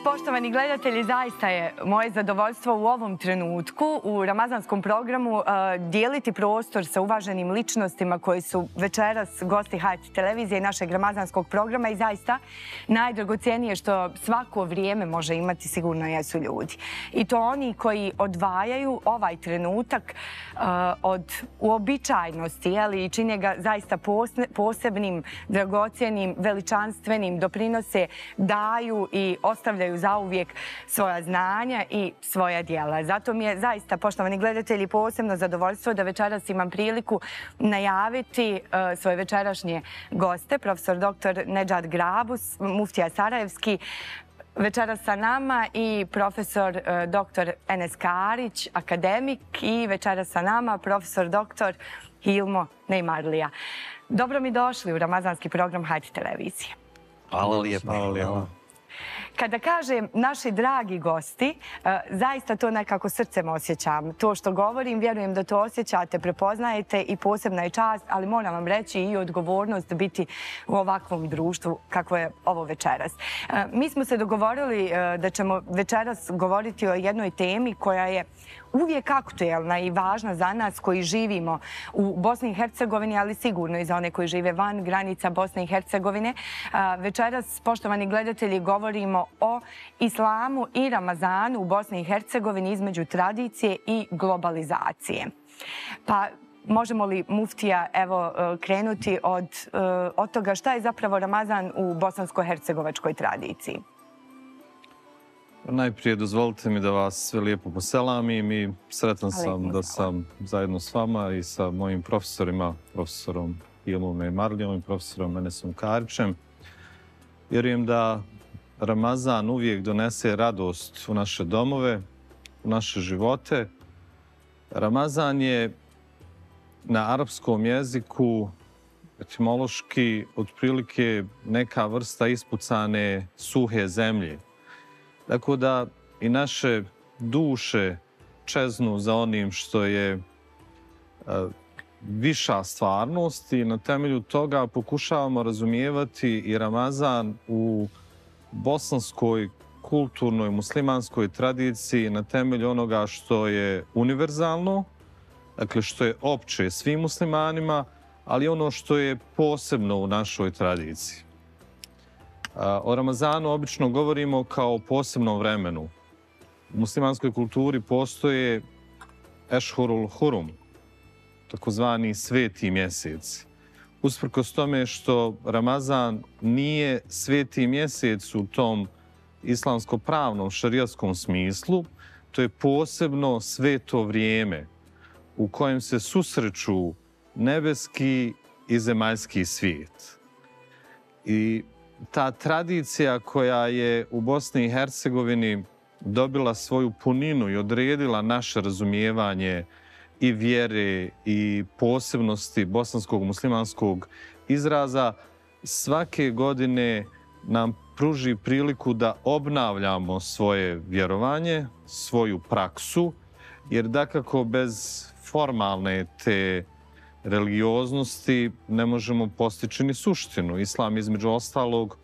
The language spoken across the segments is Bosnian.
Poštovani gledatelji, zaista je moje zadovoljstvo u ovom trenutku u ramazanskom programu dijeliti prostor sa uvaženim ličnostima koji su večeras gosti HRT televizije i našeg ramazanskog programa i zaista najdragocijenije što svako vrijeme može imati sigurno jesu ljudi. I to oni koji odvajaju ovaj trenutak od uobičajnosti i čine ga zaista posebnim, dragocijenim, veličanstvenim, doprinose, daju i ostavljaju zauvijek svoja znanja i svoja djela. Zato mi je zaista, poštovani gledatelji, posebno zadovoljstvo da večeras imam priliku najaviti svoje večerašnje goste, profesor dr. Nedžad Grabus, muftija Sarajevski, večeras sa nama i profesor dr. Enes Karić, akademik, i večeras sa nama profesor dr. Hilmo Neymarlija. Dobro mi došli u ramazanski program HRT televizije. Hvala lijepa. Kada kažem naši dragi gosti, zaista to nekako srcem osjećam. To što govorim, vjerujem da to osjećate, prepoznajete i posebna je čast, ali moram vam reći i odgovornost biti u ovakvom društvu kako je ovo večeras. Mi smo se dogovorili da ćemo večeras govoriti o jednoj temi koja je uvijek aktuelna i važna za nas koji živimo u Bosni i Hercegovini, ali sigurno i za one koji žive van granica Bosne i Hercegovine. Večeras, poštovani gledatelji, govorimo o islamu i Ramazanu u Bosni i Hercegovini između tradicije i globalizacije. Pa možemo li, muftija, krenuti od toga šta je zapravo Ramazan u bosansko-hercegovačkoj tradiciji? Najprije dozvolite mi da vas sve lijepo poselamim i sretan sam da sam zajedno s vama i sa mojim profesorima, profesorom Hilmom Neymarlijom i profesorom Enesom Karićem. Vjerujem da Ramazan uvijek donese radost u naše domove, u naše živote. Ramazan je na arapskom jeziku etimološki otprilike neka vrsta ispucane suhe zemlje. Tako da i naše duše čeznu za onim što je viša stvarnost i na temelju toga pokušavamo razumijevati i Ramazan u bosanskoj kulturnoj muslimanskoj tradiciji na temelju onoga što je univerzalno, dakle što je opće svim muslimanima, ali ono što je posebno u našoj tradiciji. O Ramazanu obično govorimo kao o posebnom vremenu. U muslimanskoj kulturi postoje Ešhurul Hurum, takozvani sveti mjesec. Usprkos tome što Ramazan nije sveti mjesec u tom islamsko-pravnom šarijatskom smislu, to je posebno sveto vrijeme u kojem se susreću nebeski i zemaljski svijet. I ta tradicija koja je u Bosni i Hercegovini dobila svoju puninu i odredila naše razumijevanje i vjere i posebnosti bosanskog muslimanskog izraza, svake godine nam pruži priliku da obnavljamo svoje vjerovanje, svoju praksu, jer dakako bez formalne te religioznosti ne možemo postići ni suštinu. Islam između ostalog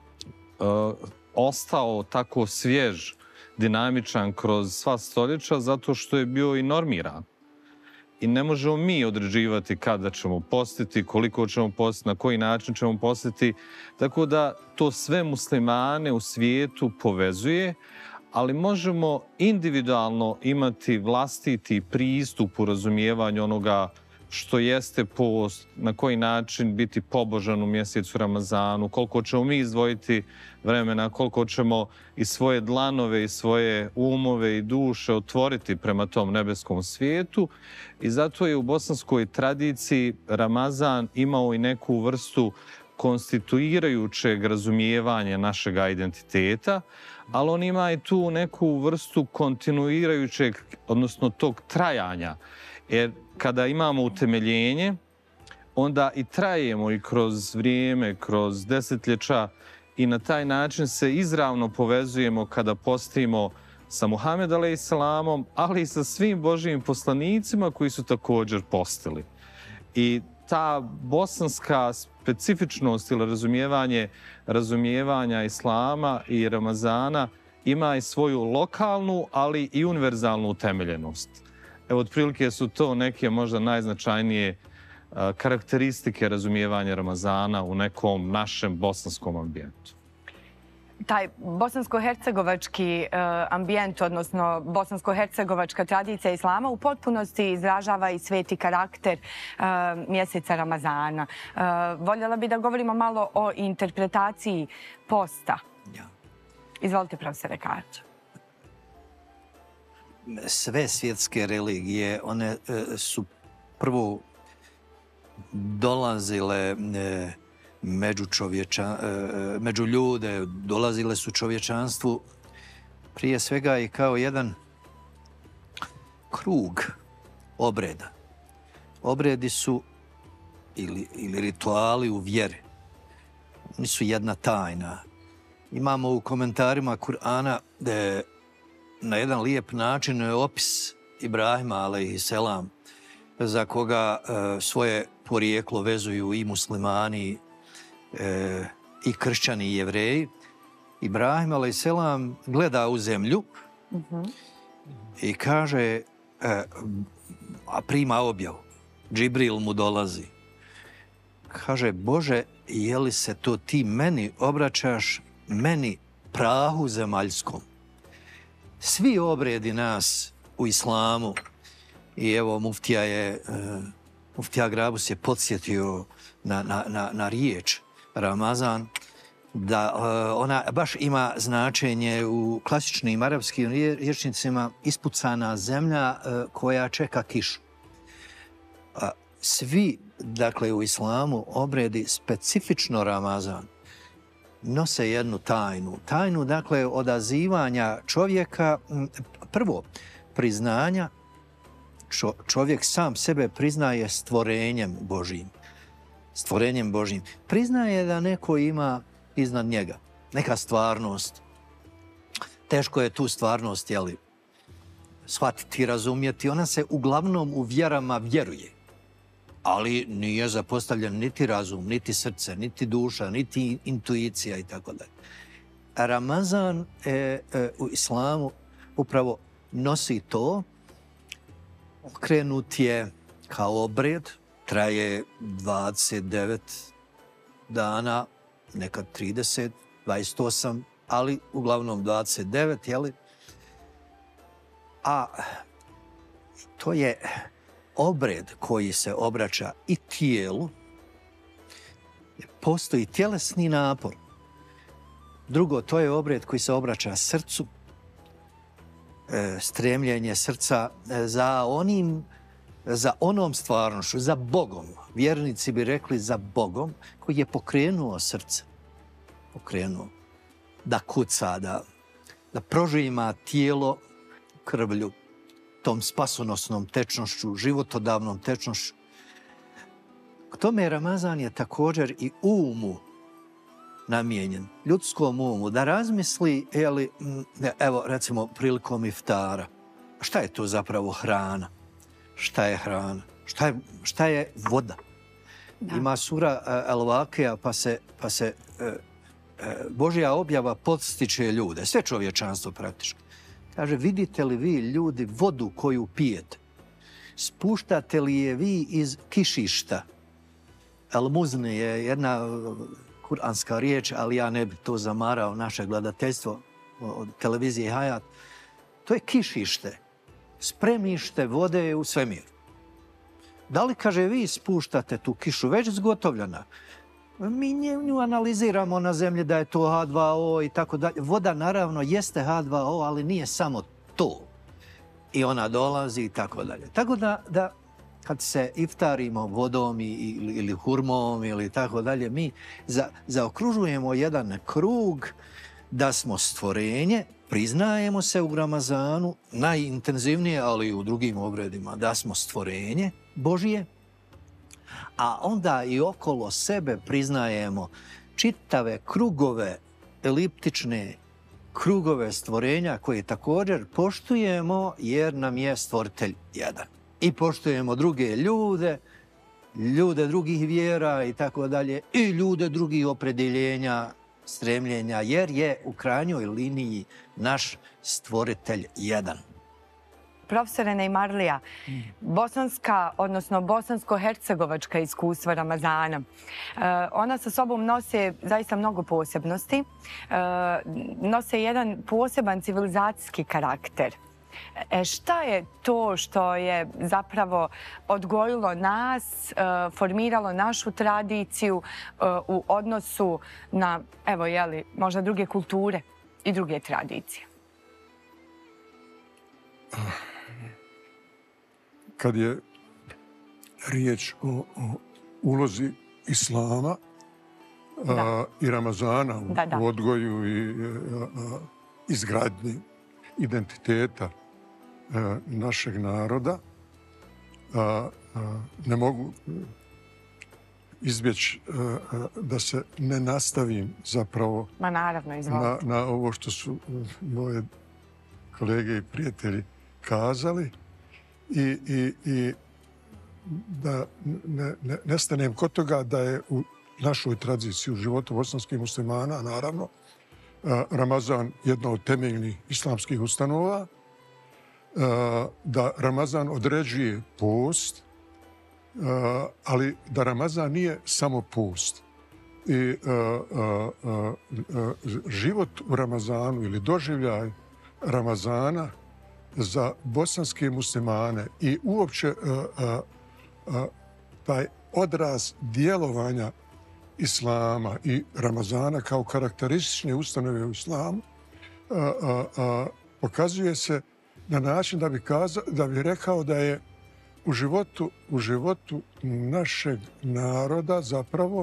ostao tako svjež, dinamičan kroz sva stoljeća zato što je bio i normiran. I ne možemo mi određivati kada ćemo postiti, koliko ćemo postiti, na koji način ćemo postiti. Tako da to sve muslimane u svijetu povezuje, ali možemo individualno imati vlastiti pristup u razumijevanju onoga što jeste post, na koji način biti pobožan u mjesecu Ramazanu, koliko ćemo mi izdvojiti vremena, koliko ćemo i svoje dlanove i svoje umove i duše otvoriti prema tom nebeskom svijetu. I zato je u bosanskoj tradiciji Ramazan imao i neku vrstu konstituirajućeg razumijevanja našega identiteta, ali on ima i tu neku vrstu kontinuirajućeg, odnosno tog trajanja. Jer kada imamo utemeljenje, onda i trajemo i kroz vrijeme, kroz desetljeća i na taj način se izravno povezujemo kada postimo sa Muhammed a.s., ali i sa svim Božijim poslanicima koji su također postili. I ta bosanska specifičnost ili razumijevanja Islama i Ramazana ima i svoju lokalnu, ali i univerzalnu utemeljenost. Evo, otprilike su to neke možda najznačajnije karakteristike razumijevanja Ramazana u nekom našem bosanskom ambijentu. Taj bosansko-hercegovački ambijent, odnosno bosansko-hercegovačka tradicija islama u potpunosti izražava i sveti karakter mjeseca Ramazana. Voljela bi da govorimo malo o interpretaciji posta. Izvolite, profesore Karča. Sve svjetske religije, one su prvo dolazile među ljude, dolazile su čovječanstvu prije svega i kao jedan krug obreda. Obredi su ili rituali u vjeri. Oni su jedna tajna. Imamo u komentarima Kur'ana na jedan lijep način opis Ibrahima alejselam, za koga svoje porijeklo vezuju i muslimani i kršćani i jevreji. Ibrahim alejselam gleda u zemlju i kaže, a prima objavu. Džibril mu dolazi. Kaže, Bože, je li se to ti meni obraćaš, meni prahu zemaljskom? Svi obredi nas u islamu, i evo muftija Grabus je podsjetio na riječ Ramazan, da ona baš ima značenje u klasičnim arapskim rječnicima ispucana zemlja koja čeka kišu. Svi, dakle, u islamu obredi, specifično Ramazan, nose jednu tajnu. Tajnu, dakle, odazivanja čovjeka, prvo, priznanja. Čovjek sam sebe priznaje stvorenjem Božjim. Stvorenjem Božjim. Priznaje da neko ima iznad njega neka stvarnost. Teško je tu stvarnost, shvatiti i razumjeti. Ona se uglavnom u vjerama vjeruje. Ali nije zapostavljen niti razum, niti srce, niti duša, niti intuicija i tako dalje. Ramazan u islamu upravo nosi to. Okrenut je kao obred, traje 29 dana, nekad 30, 28, ali uglavnom 29, A to je obred koji se obraća i tijelu. Postoji tjelesni napor. Drugo, to je obred koji se obraća srcu. Stremljenje srca za onom stvarnošću, za Bogom. Vjernici bi rekli za Bogom, koji je pokrenuo srce. Pokrenuo da kuca, da prožima tijelo krvlju, tom spasonosnom tečnošću, životodavnom tečnošću. K tome Ramazan je također i umu namijenjen, ljudskom umu, da razmisli, evo recimo prilikom iftara, šta je to zapravo hrana? Šta je hrana? Šta je voda? Da. Ima sura Al-Vakija, pa se Božja objava podstiče ljude, sve čovječanstvo praktički. Kaže, vidite li vi, ljudi, vodu koju pijete? Spuštate li je vi iz kišišta? Al-Muzni je jedna kuranska riječ, ali ja ne bi to zamarao naše gledateljstvo od televizije Hayat. To je kišište, spremište vode u svemiru. Da li, kaže, vi spuštate tu kišu već zgotovljena? Mi nju analiziramo na zemlji da je to H2O i tako dalje. Voda naravno jeste H2O, ali nije samo to. I ona dolazi i tako dalje. Tako da kad se iftarimo vodom ili hurmom ili tako dalje, mi zaokružujemo jedan krug da smo stvorenje, priznajemo se u Ramazanu, najintenzivnije, ali i u drugim obredima, da smo stvorenje Božije, a onda i okolo sebe priznajemo čitave krugove, eliptične krugove stvorenja koje također poštujemo jer nam je stvoritelj jedan. I poštujemo druge ljude drugih vjera i tako dalje, i ljude drugih opredjeljenja, stremljenja, jer je u krajnjoj liniji naš stvoritelj jedan. Profesore Neymarlija, bosanska, odnosno bosansko-hercegovačka iskustva Ramazana, ona sa sobom nose zaista mnogo posebnosti, nose jedan poseban civilizacijski karakter. Šta je to što je zapravo odgojilo nas, formiralo našu tradiciju u odnosu na, evo, jeli, možda druge kulture i druge tradicije? Kad je riječ o ulozi islama i Ramazana u odgoju i izgradnji identiteta našeg naroda, ne mogu izbjeći da se ne nastavim zapravo na ovo što su moje kolege i prijatelji kazali i da ne stanem kod toga da je u našoj tradiciji, u životu bosanskih muslimana, naravno, Ramazan jedna od temeljnih islamskih ustanova, da Ramazan određuje post, ali da Ramazan nije samo post. I život u Ramazanu ili doživljaj Ramazana za bosanske muslimane i uopće taj odraz djelovanja islama i Ramazana kao karakteristične ustanove u islamu pokazuje se na način da bi rekao da je u životu našeg naroda zapravo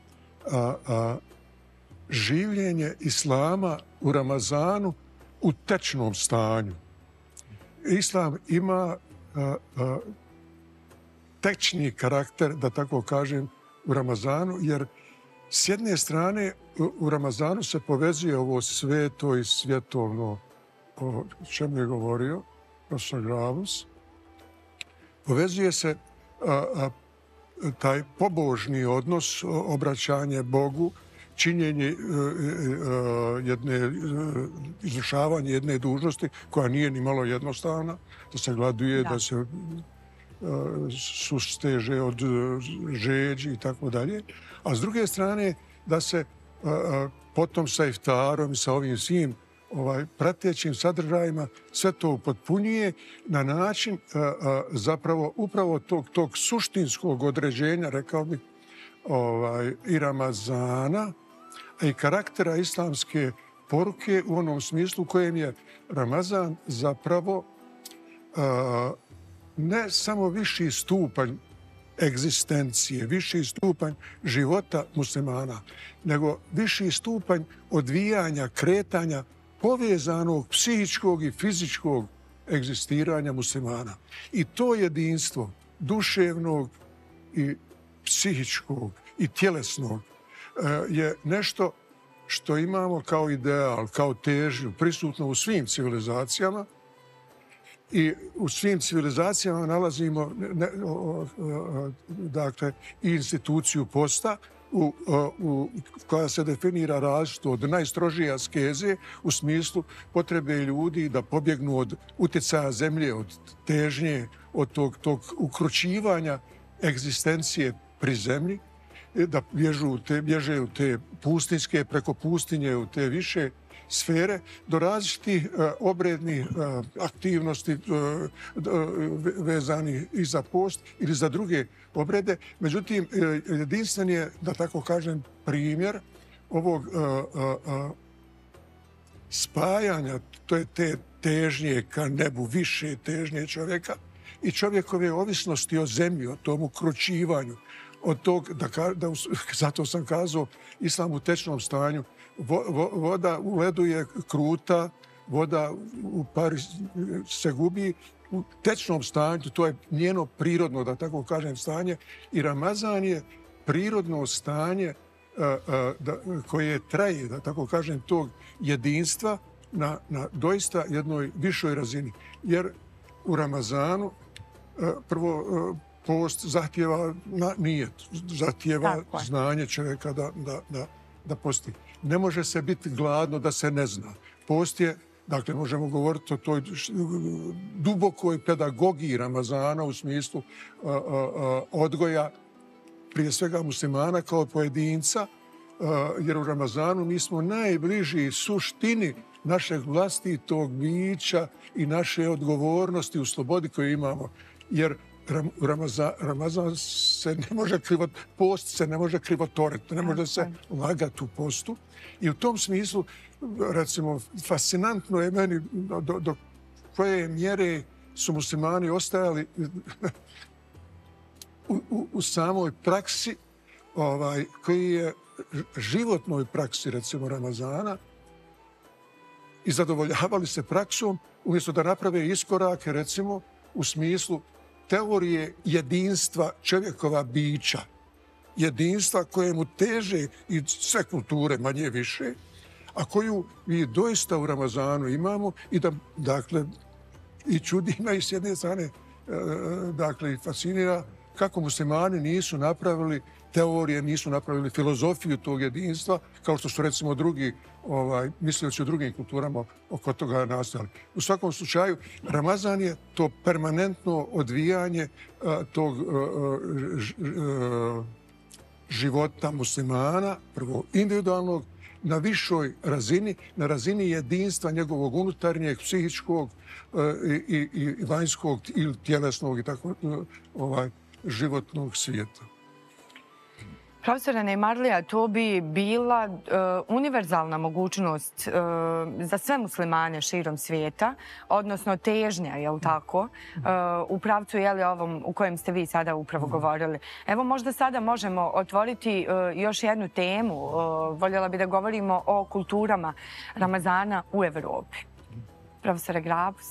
življenje islama u Ramazanu u tečnom stanju. Islam ima tečni karakter, da tako kažem, u Ramazanu, jer s jedne strane u Ramazanu se povezuje ovo sveto i svjetovno, o čemu je govorio profesor Gravus. Povezuje se taj pobožni odnos, obraćanje Bogu, činjenje izvršavanje jedne dužnosti koja nije ni malo jednostavna, da se gladuje, da se susteže od žeđi i tako dalje. A s druge strane da se potom sa iftarom i sa ovim svim pratećim sadržajima sve to upotpunjuje na način zapravo upravo tog suštinskog određenja, rekao bih, i Ramazana, a i karaktera islamske poruke u onom smislu u kojem je Ramazan zapravo ne samo viši stupanj egzistencije, viši stupanj života muslimana, nego viši stupanj odvijanja, kretanja, povezanog psihičkog i fizičkog egzistiranja muslimana. I to jedinstvo duševnog i psihičkog i tjelesnog je nešto što imamo kao ideal, kao težnju, prisutno u svim civilizacijama. I u svim civilizacijama nalazimo dakle, i instituciju posta koja se definira različito od najstrožije askeze u smislu potrebe ljudi da pobjegnu od utjecaja zemlje, od težnje, od tog ukrućivanja egzistencije pri zemlji, da bježe u te pustinske, preko pustinje, u te više sfere, do različitih obrednih aktivnosti vezanih i za post ili za druge obrede. Međutim, jedinstven je, da tako kažem, primjer ovog spajanja, to je te težnje ka nebu, više težnje čovjeka i čovjekove ovisnosti o zemlji, o tom ukrućivanju, od tog, zato sam kazao, islam u tečnom stanju, voda u ledu je kruta, voda u pari se gubi u tečnom stanju, to je njeno prirodno, da tako kažem, stanje. I Ramazan je prirodno stanje koje traje, da tako kažem, tog jedinstva na doista jednoj višoj razini. Jer u Ramazanu prvo post zahtjeva nijet, zahtjeva znanje čovjeka da posti. ne može se biti gladno da se ne zna. Post je, dakle, možemo govoriti o toj dubokoj pedagogiji Ramazana u smislu odgoja prije svega muslimana kao pojedinca, jer u Ramazanu mi smo najbliži suštini našeg vlastitog bića i naše odgovornosti u slobodi koju imamo. Jer Ramazan se ne može post se ne može krivotvoriti, ne može se lagati u postu. I u tom smislu, recimo, fascinantno je meni do koje mjere su muslimani ostajali u samoj praksi, koji je životnoj praksi, recimo, Ramazana, i zadovoljavali se praksom umjesto da naprave iskorake, recimo, u smislu teorije jedinstva čovjekova bića, jedinstva kojemu teže i sve kulture manje više, a koju mi doista u Ramazanu imamo i da, dakle, i čudi me i s jedne strane, dakle, i fascinira kako muslimani nisu napravili teorije, nisu napravili filozofiju tog jedinstva, kao što su, recimo, drugi, misleći o drugim kulturama oko toga nastojali. U svakom slučaju, Ramazan je to permanentno odvijanje tog života muslimana, prvo individualnog, na višoj razini, na razini jedinstva njegovog unutarnjeg, psihičkog i vanjskog ili tjelesnog i tako životnog svijeta. Profesore Neymarlija, to bi bila univerzalna mogućnost za sve muslimane širom svijeta, odnosno težnja, je li tako, u pravcu, je li, ovom u kojem ste vi sada upravo govorili. Evo, možda sada možemo otvoriti još jednu temu. Voljela bi da govorimo o kulturama Ramazana u Evropi. Profesore Grabus.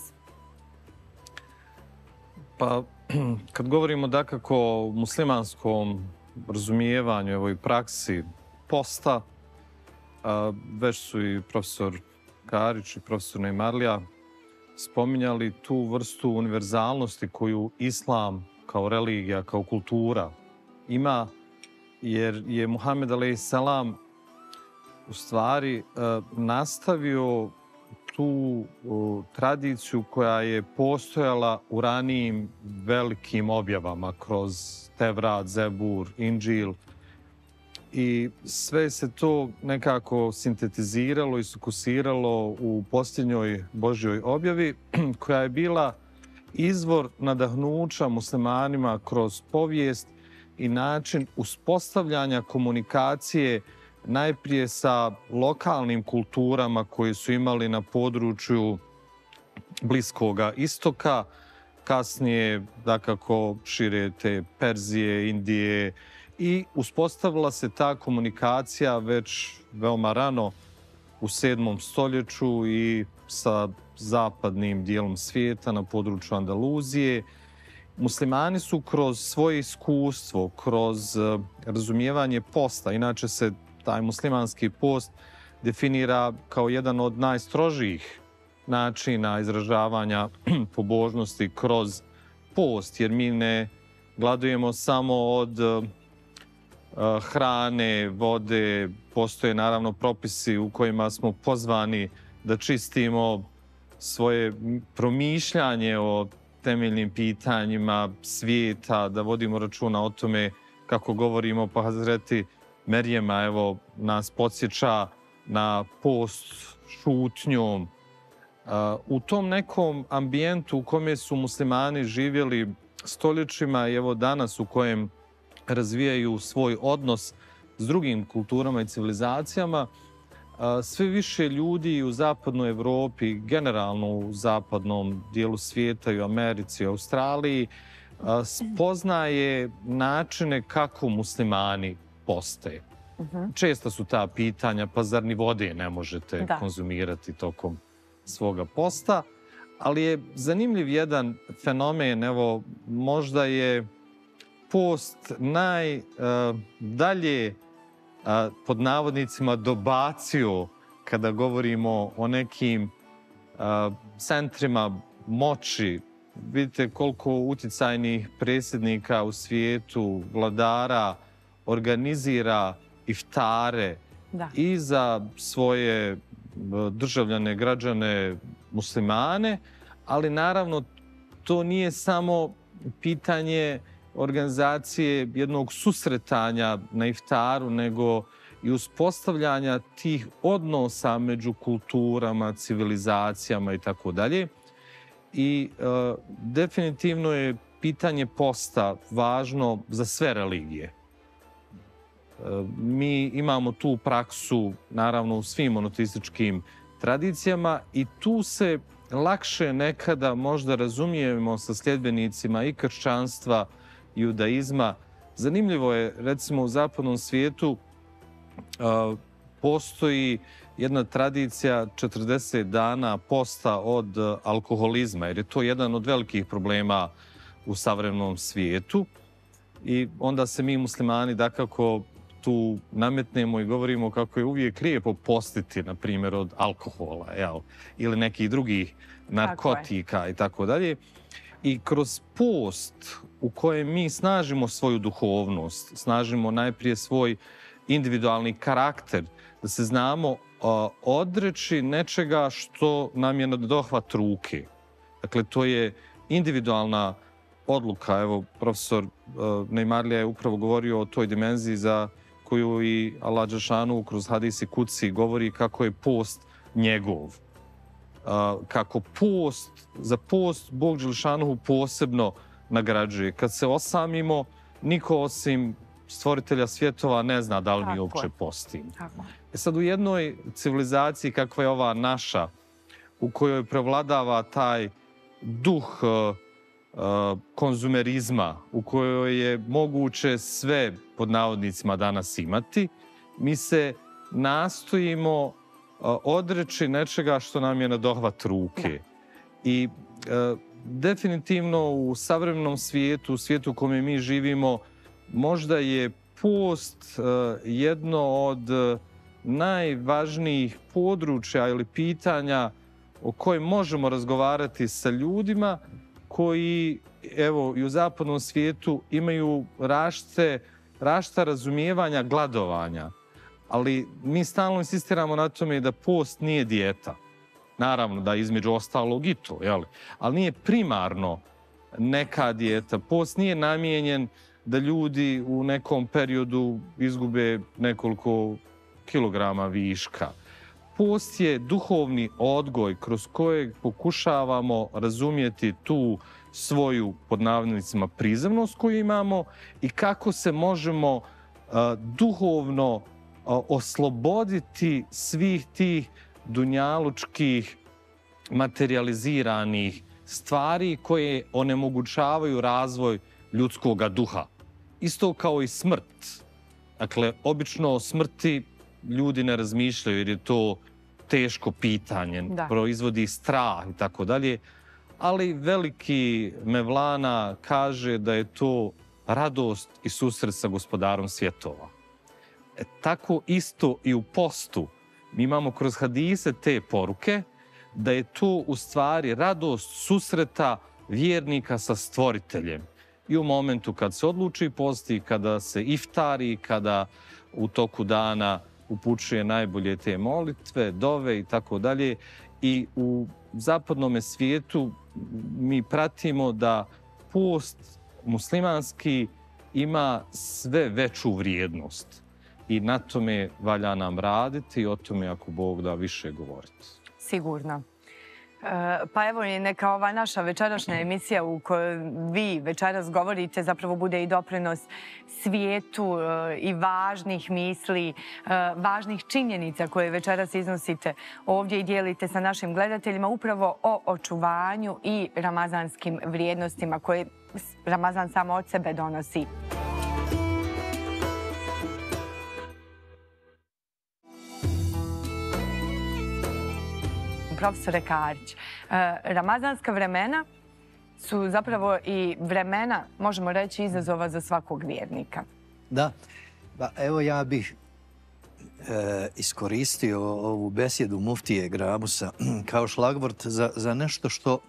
Pa, kad govorimo dakako o muslimanskom razumijevanju, evo i praksi posta, već su i profesor Karić i profesor Neymarlija spominjali tu vrstu univerzalnosti koju islam kao religija, kao kultura ima, jer je Muhammed a.s. u stvari nastavio tu tradiciju koja je postojala u ranijim velikim objavama kroz Tevrat, Zebur, Inđil. I sve se to nekako sintetiziralo i sukusiralo u posljednjoj Božjoj objavi, koja je bila izvor nadahnuća muslimanima kroz povijest i način uspostavljanja komunikacije najprije sa lokalnim kulturama koje su imali na području Bliskoga istoka, kasnije, dakako, šire te Perzije, Indije, i uspostavila se ta komunikacija već veoma rano u 7. stoljeću i sa zapadnim dijelom svijeta na području Andaluzije. Muslimani su kroz svoje iskustvo, kroz razumijevanje posta, inače se taj muslimanski post definira kao jedan od najstrožijih načina izražavanja pobožnosti kroz post, jer mi ne gladujemo samo od hrane, vode, postoje naravno propisi u kojima smo pozvani da čistimo svoje promišljanje o temeljnim pitanjima svijeta, da vodimo računa o tome kako govorimo, pa Hazreti Merjema, evo, nas podsjeća na post šutnjom. U tom nekom ambijentu u kojem su muslimani živjeli stoljećima i evo danas u kojem razvijaju svoj odnos s drugim kulturama i civilizacijama, sve više ljudi u zapadnoj Evropi, generalno u zapadnom dijelu svijeta i u Americi i Australiji, spoznaje načine kako muslimani poste. Česta su ta pitanja, pa zar ni vode ne možete konzumirati tokom svoga posta, ali je zanimljiv jedan fenomen, evo, možda je post najdalje pod navodnicima dobacio kada govorimo o nekim centrima moći. Vidite koliko utjecajnih predsjednika u svijetu, vladara, organizira iftare i za svoje državljane, građane, muslimane, ali naravno to nije samo pitanje organizacije jednog susretanja na iftaru, nego i uspostavljanja tih odnosa među kulturama, civilizacijama i tako dalje. I definitivno je pitanje posta važno za sve religije. Mi imamo tu praksu, naravno, u svim monoteističkim tradicijama i tu se lakše nekada možda razumijemo sa sljedbenicima i kršćanstva i judaizma. Zanimljivo je, recimo, u zapadnom svijetu postoji jedna tradicija 40 dana posta od alkoholizma, jer je to jedan od velikih problema u savremenom svijetu. I onda se mi muslimani dakako tu nametnemo i govorimo kako je uvijek lijepo postiti, na primjer, od alkohola, ili nekih drugih narkotika i tako dalje. I kroz post u kojem mi snažimo svoju duhovnost, snažimo najprije svoj individualni karakter, da se znamo odreći nečega što nam je na dohvat ruke. Dakle, to je individualna odluka. Evo, profesor Neymarlija je upravo govorio o toj dimenziji za koju i Allah dželešanu kroz hadis i kuci govori kako je post njegov. Kako za post Bog dželešanu posebno nagrađuje. Kad se osamimo, niko osim stvoritelja svjetova ne zna da li mi uopće postimo. Sad u jednoj civilizaciji kakva je ova naša, u kojoj prevladava taj duh konzumerizma, u kojoj je moguće sve pod navodnicima danas imati, mi se nastojimo odreći nečega što nam je na dohvat ruke. I definitivno u savremenom svijetu, u svijetu u kojem mi živimo, možda je post jedno od najvažnijih područja ili pitanja o kojem možemo razgovarati sa ljudima koji, evo, i u zapadnom svijetu imaju različita razumijevanja gladovanja. Ali mi stalno insistiramo na tome da post nije dijeta. Naravno da između ostalog i to, ali nije primarno neka dijeta. Post nije namijenjen da ljudi u nekom periodu izgube nekoliko kilograma viška. Post je duhovni odgoj kroz kojeg pokušavamo razumjeti tu svoju, pod navodnicima, prizemnost koju imamo i kako se možemo duhovno osloboditi svih tih dunjalučkih materializiranih stvari koje onemogućavaju razvoj ljudskog duha. Isto kao i smrt. Dakle, obično o smrti ljudi ne razmišljaju jer je to teško pitanje, proizvodi strah i tako dalje, ali veliki Mevlana kaže da je to radost i susret sa gospodarom svjetova. Tako isto i u postu. Mi imamo kroz hadise te poruke da je to u stvari radost susreta vjernika sa stvoriteljem. I u momentu kad se odluči posti, kada se iftari, kada u toku dana upućuje najbolje te molitve, dove i tako dalje. I u zapadnom svijetu mi pratimo da post muslimanski ima sve veću vrijednost. I na tome valja nam raditi i o tome, ako Bog da, više govoriti. Sigurno. Pa evo i neka ova naša večerašnja emisija u kojoj vi večeras govorite zapravo bude i doprinos svijetu i važnih misli, važnih činjenica koje večeras iznosite ovdje i dijelite sa našim gledateljima upravo o očuvanju i ramazanskim vrijednostima koje Ramazan samo od sebe donosi. Profesore Karić, ramazanska vremena su zapravo i vremena, možemo reći, izazova za svakog vjernika. Da. Evo ja bih iskoristio ovu besjedu muftije Grabusa kao šlagvort za nešto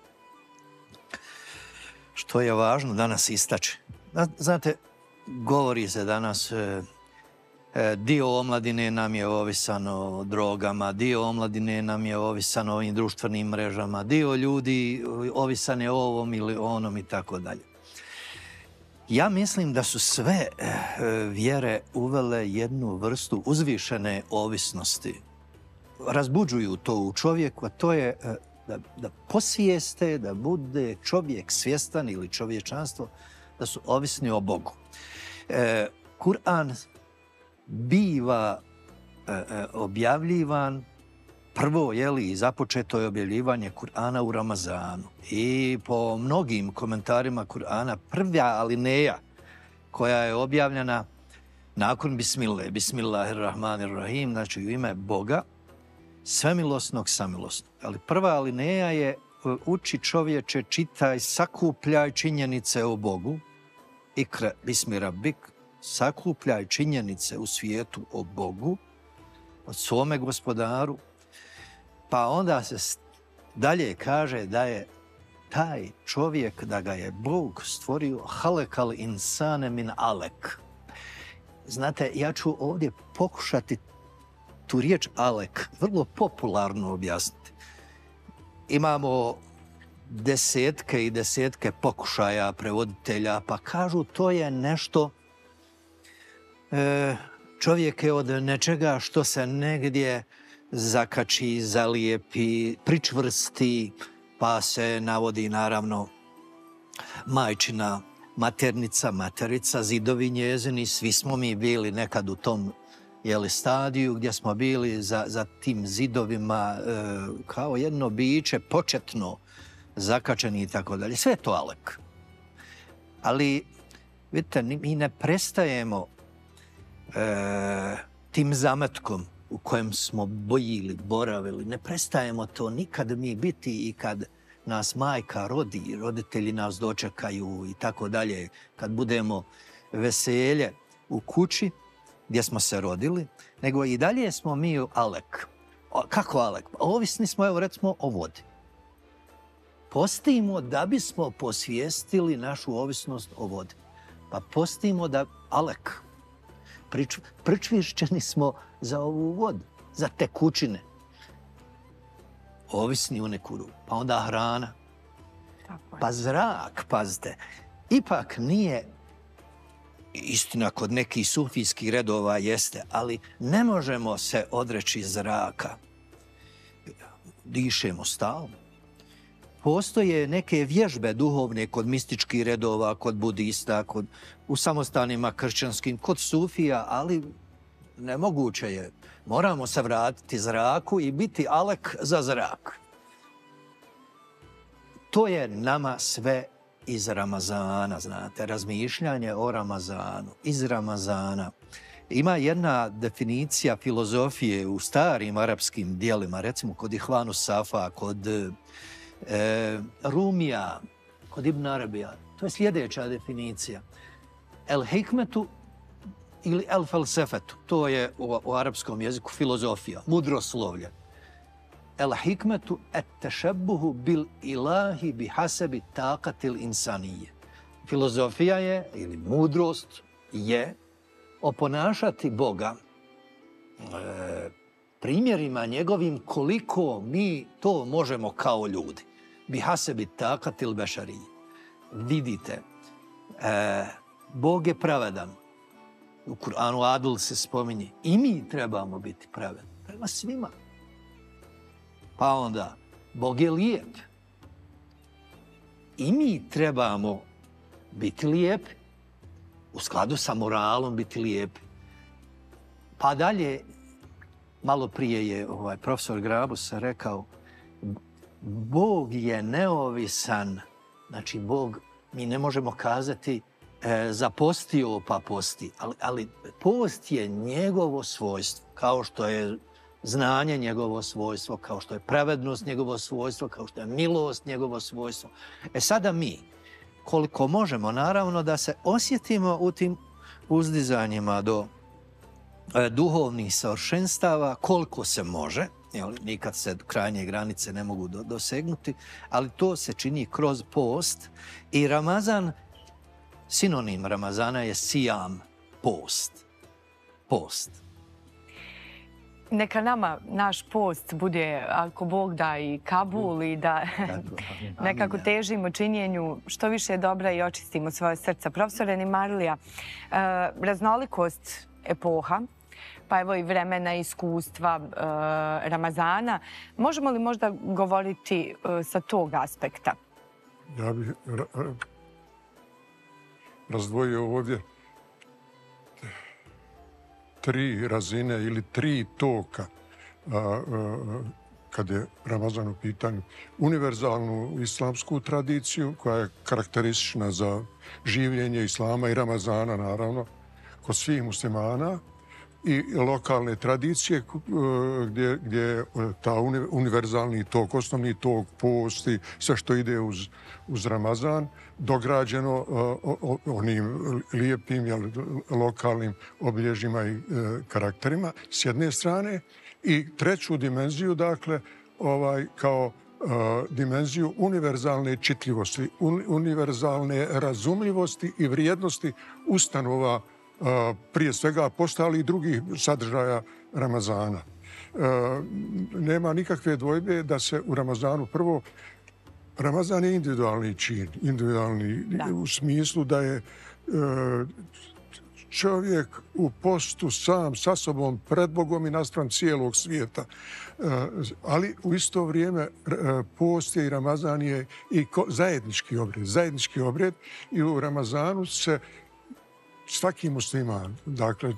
što je važno danas istaći. Znate, govori se danas Dio omladine nam je ovisan o drogama, dio omladine nam je ovisan o ovim društvenim mrežama, dio ljudi ovisan je o ovom ili onom i tako dalje. Ja mislim da su sve vjere uvele jednu vrstu uzvišene ovisnosti. Razbuđuju to u čovjeku, a to je da posvijeste, da bude čovjek svjestan ili čovječanstvo, da su ovisni o Bogu. Kur'an biva objavljivan prvo, i započeto je objavljivanje Kur'ana u Ramazanu. I po mnogim komentarima Kur'ana prva alineja koja je objavljena nakon Bismillah, Bismillahirrahmanirrahim, znači u ime Boga, svemilosnog, samilosnog. Ali prva alineja je uči čovječe, čitaj, sakupljaj činjenice o Bogu, ikra bismi rabbik, sakupljaj činjenice u svijetu o Bogu, od svome gospodaru, pa onda se dalje kaže da je taj čovjek, da ga je Bog stvorio halekal insane min alek. Znate, ja ću ovdje pokušati tu riječ alek vrlo popularno objasniti. Imamo desetke i desetke pokušaja prevoditelja, pa kažu to je nešto, čovjek je od nečega što se negdje zakači, zalijepi, pričvrsti, pa se navodi naravno majčina maternica, materica, zidovi njezini. Svi smo mi bili nekad u tom stadiju gdje smo bili za tim zidovima kao jedno biće početno zakačeni i tako dalje. Sve je to alek. Ali, vidite, mi ne prestajemo tim zametkom u kojem smo bojili, boravili. Ne prestajemo to nikad mi biti i kad nas majka rodi, roditelji nas dočekaju i tako dalje. Kad budemo veselje u kući gdje smo se rodili, nego i dalje smo mi alek. Kako alek? Ovisni smo, evo recimo, o vodi. Postimo da bismo posvijestili našu ovisnost o vodi. Pa postimo da alek. Pričvršćeni smo za ovu vodu, za tekućine. Ovisni u neku ruku. Pa onda hrana. Pa zrak, pazite. Ipak nije, istina kod nekih sufijskih redova jeste, ali ne možemo se odreći zraka. Dišemo stalno. Postoje neke vježbe duhovne kod mističkih redova, kod budista, u samostanima kršćanskim, kod sufija, ali nemoguće je. Moramo se vratiti zraku i biti alek za zrak. To je nama sve iz Ramazana, znate, razmišljanje o Ramazanu, iz Ramazana. Ima jedna definicija filozofije u starim arapskim dijelima, recimo kod Ihvanu Safa, kod Rumija, kod Ibn Arabija. To je sljedeća definicija. El hikmetu ili el felsefetu. To je u arapskom jeziku filozofija, mudroslovlje. El hikmetu et tešebbuhu bil ilahi bi hasebi taqatil insanije. Filozofija je, ili mudrost je, oponašati Boga primjerima njegovim koliko mi to možemo kao ljudi. Bi hasebi taqatil bešarije. Vidite, Bog je pravedan. U Kur'anu Adl se spominje. I mi trebamo biti pravedni. Prema svima. Pa onda, Bog je lijep. I mi trebamo biti lijepi. U skladu sa moralom biti lijepi. Pa dalje, malo prije je profesor Grabus rekao, Bog je neovisan. Znači, Bog, mi ne možemo kazati zapostio pa posti, ali post je njegovo svojstvo, kao što je znanje njegovo svojstvo, kao što je pravednost njegovo svojstvo, kao što je milost njegovo svojstvo. Sada mi, koliko možemo, naravno da se osjetimo u tim uzdizanjima do duhovnih savršenstava, koliko se može, nikad se krajnje granice ne mogu dosegnuti, ali to se čini kroz post i Ramazan, sinonim Ramazana je sijam, post. post. Neka nama naš post bude, ako Bog da, i Kabul i da nekako težimo činjenju što više dobra i očistimo svoje srca. Profesore Nimarlija, raznolikost epoha, pa evo i vremena, iskustva Ramazana. Možemo li možda govoriti sa tog aspekta? Ja bih razdvojio ovdje 3 razine ili 3 toka kad je Ramazan u pitanju. Univerzalnu islamsku tradiciju koja je karakteristična za življenje islama i Ramazana, naravno, kod svih muslimana, i lokalne tradicije gdje je ta univerzalni tok, osnovni tok, posti, sve što ide uz Ramazan, dograđeno onim lijepim lokalnim obilježjima i karakterima s jedne strane, i treću dimenziju, dakle, kao dimenziju univerzalne čitljivosti, univerzalne razumljivosti i vrijednosti ustanova, prije svega posta, ali i drugih sadržaja Ramazana. Nema nikakve dvojbe da se u Ramazanu prvo, Ramazan je individualni čin, individualni u smislu da je čovjek u postu sam sa sobom pred Bogom i naspram cijelog svijeta. Ali u isto vrijeme post je i Ramazan je i zajednički obred, i u Ramazanu se svaki musliman, dakle,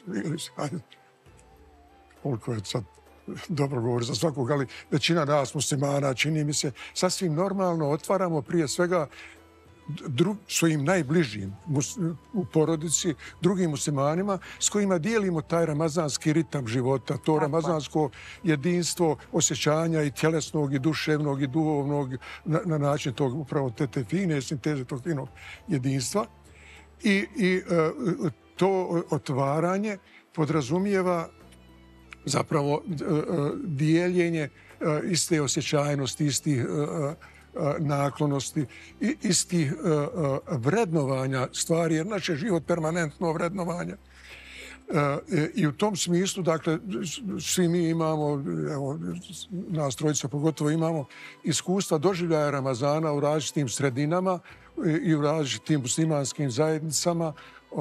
koliko je sad dobro govori za svakog, ali većina nas muslimana, čini mi se, sasvim normalno otvaramo prije svega svojim najbližim u porodici, drugim muslimanima s kojima dijelimo taj ramazanski ritam života, to ramazansko jedinstvo osjećanja i tjelesnog i duševnog i duhovnog na način tog upravo te fine sinteze tog finog jedinstva. I to otvaranje podrazumijeva zapravo dijeljenje iste osjećajnosti, istih naklonosti, istih vrednovanja stvari, jer naš je život permanentno vrednovanje. I u tom smislu, dakle, svi mi imamo, evo, nas trojica pogotovo imamo iskustva doživljaja Ramazana u različitim sredinama i u različitim muslimanskim zajednicama,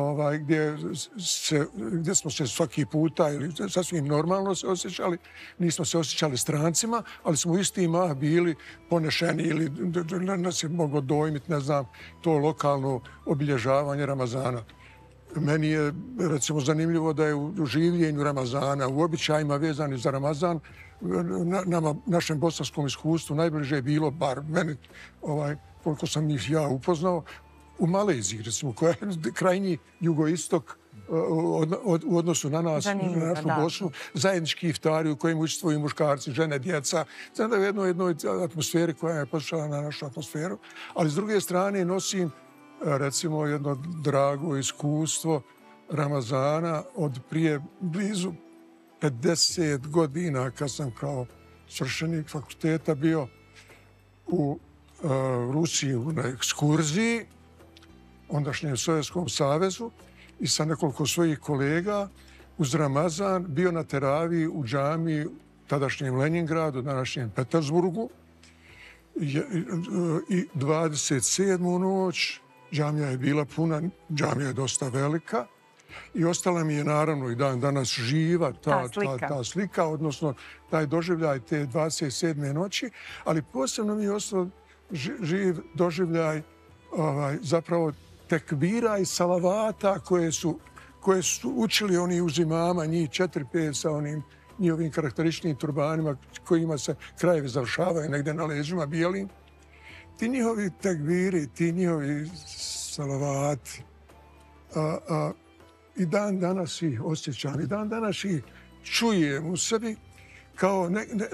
gdje smo se svaki puta ili sasvim normalno se osjećali, nismo se osjećali strancima, ali smo isti mah bili ponešeni ili nas je moglo dojmiti, ne znam, to lokalno obilježavanje Ramazana. Meni je, recimo, zanimljivo da je u življenju Ramazana, u običajima vezani za Ramazan, našem bosanskom iskustvu najbliže je bilo, bar meni, koliko sam ih ja upoznao, u Maleziji, recimo, koja je krajnji jugoistok u odnosu na nas, na našu Bosnu, zajednički iftari u kojim učestvuju muškarci, žene, djeca. Znam da je u jednoj atmosferi koja je počela na našu atmosferu, ali s druge strane nosim, recimo, jedno drago iskustvo Ramazana od prije blizu 50 godina, kad sam kao svršenik fakulteta bio u Rusiji na ekskurziji, ondašnjem Sovjetskom savezu, i sa nekoliko svojih kolega uz Ramazan bio na teraviji u džamiji tadašnjem Leningradu, današnjem Petersburgu, i 27. noć džamija je bila puna, džamija je dosta velika, i ostala mi je naravno i dan danas živa ta slika, odnosno taj doživljaj te 27. noći, ali posebno mi je ostao živ doživljaj zapravo tekbira i salavata koje su učili oni uz imama, njih 4-5 sa onim njihovim karakterističnim turbanima kojima se krajevi završavaju negdje na leđima bijelim. Ti njihovi tekbiri, ti njihovi salavati, i dan danas ih osjećam, i dan danas ih čujem u sebi kao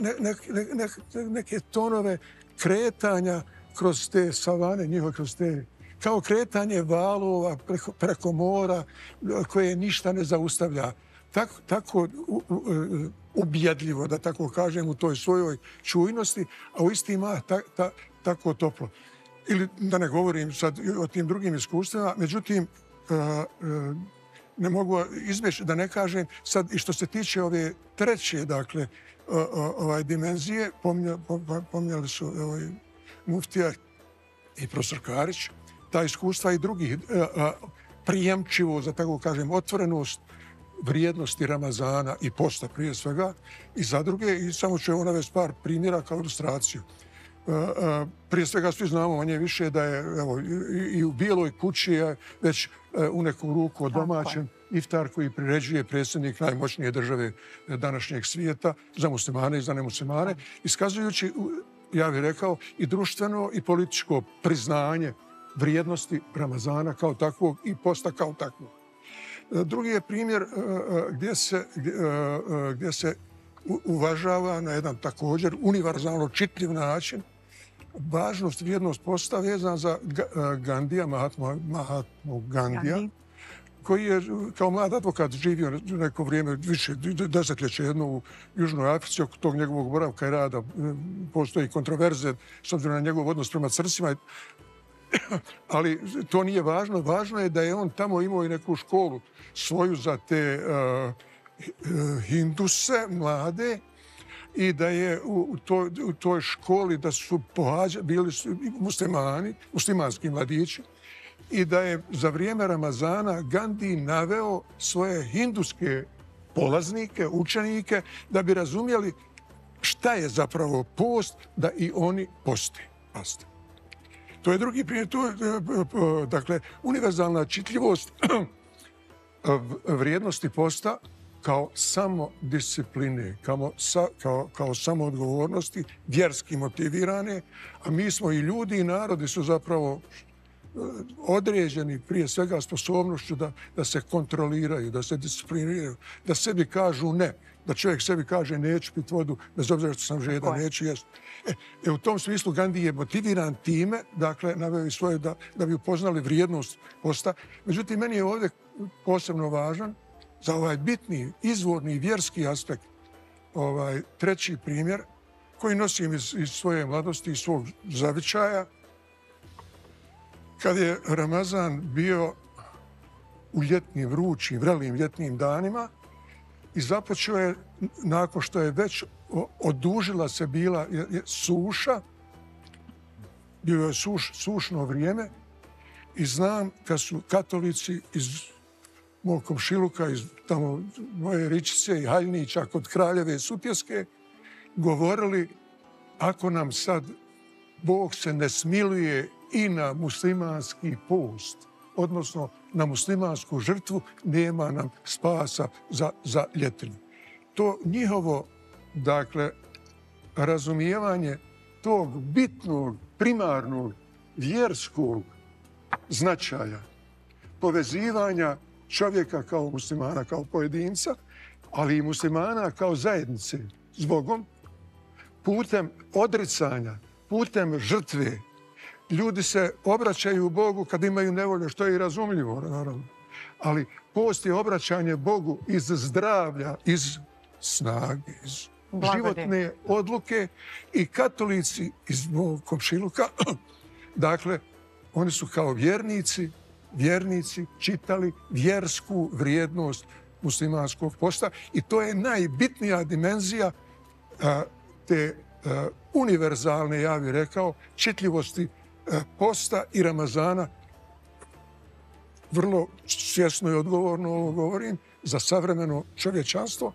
neke tonove kretanja kroz te savane njihove, kroz te, kao kretanje valova preko mora koje ništa ne zaustavlja. Tako ubjedljivo, da tako kažem, u toj svojoj čujnosti, a u isti mah tako toplo. Ili da ne govorim sad o tim drugim iskustvima, međutim, ne mogu izbjeći da ne kažem sad i što se tiče ove treće, dakle, dimenzije, pominjali su muftija i profesor Karić, ta iskustva i drugih, prijemčivo, za tako kažem, otvorenost vrijednosti Ramazana i posta prije svega i za druge, i samo ću navesti par primjera kao ilustraciju. Prije svega svi znamo manje više da je i u Bijeloj kući je već u neku ruku odomaćen iftar koji priređuje predsjednik najmoćnije države današnjeg svijeta za muslimane i za nemuslimane, iskazujući, ja bih rekao, i društveno i političko priznanje vrijednosti Ramazana kao takvog i posta kao takvog. Drugi je primjer gdje se uvažava na jedan također univerzalno čitljiv način važnost, vrijednost posta vezana za Gandija, Mahatmu Gandija, koji je kao mlad advokat živio neko vrijeme, više desetljeće jedno u Južnoj Africi. Oko tog njegovog boravka i rada postoji kontroverze s obzirom na njegov odnos prema crcima. Ali to nije važno. Važno je da je on tamo imao i neku školu svoju za te hinduse mlade i da je u toj školi da su bili muslimanski mladići i da je za vrijeme Ramazana Gandhi naveo svoje hinduske polaznike, učenike, da bi razumjeli šta je zapravo post, da i oni poste. To je drugi primjer. Dakle, univerzalna čitljivost vrijednosti posta kao samodiscipline, kao samoodgovornosti, vjerski motivirane, a mi smo i ljudi i narodi su zapravo određeni prije svega sposobnošću da se kontroliraju, da se discipliniraju, da sebi kažu ne, da čovjek sebi kaže neću piti vodu, bez obzira što sam žedan, neću jesti. U tom smislu Gandhi je motiviran time, dakle, naveo i svoje da bi upoznali vrijednost posta. Međutim, meni je ovdje posebno važan za ovaj bitni, izvorni, vjerski aspekt, treći primjer koji nosim iz svoje mladosti, iz svog zavičaja. Kad je Ramazan bio u ljetnim, vrućim, vrelim ljetnim danima i započeo je, nakon što je već odužila se bila suša, bilo je sušno vrijeme i znam kad su katolici iz mog komšiluka, iz tamo moje Ričice i Haljnića kod Kraljeve Sutjeske govorili, ako nam sad Bog se ne smiluje i na muslimanski post, odnosno na muslimansku žrtvu, nema nam spasa za ljetinu. To njihovo, dakle, razumijevanje tog bitnog, primarnog, vjerskog značaja, povezivanja čovjeka kao muslimana, kao pojedinca, ali i muslimana kao zajednice s Bogom, putem odricanja, putem žrtve. Ljudi se obraćaju Bogu kad imaju nevolje, što je i razumljivo, naravno. Ali post je obraćanje Bogu iz zdravlja, iz snage, iz životne odluke i katolici iz mog komšiluka, dakle, oni su kao vjernici čitali vjersku vrijednost muslimanskog posta i to je najbitnija dimenzija te univerzalne, ja bih rekao, čitljivosti posta i Ramazana. Vrlo svjesno i odgovorno ovo govorim za savremeno čovječanstvo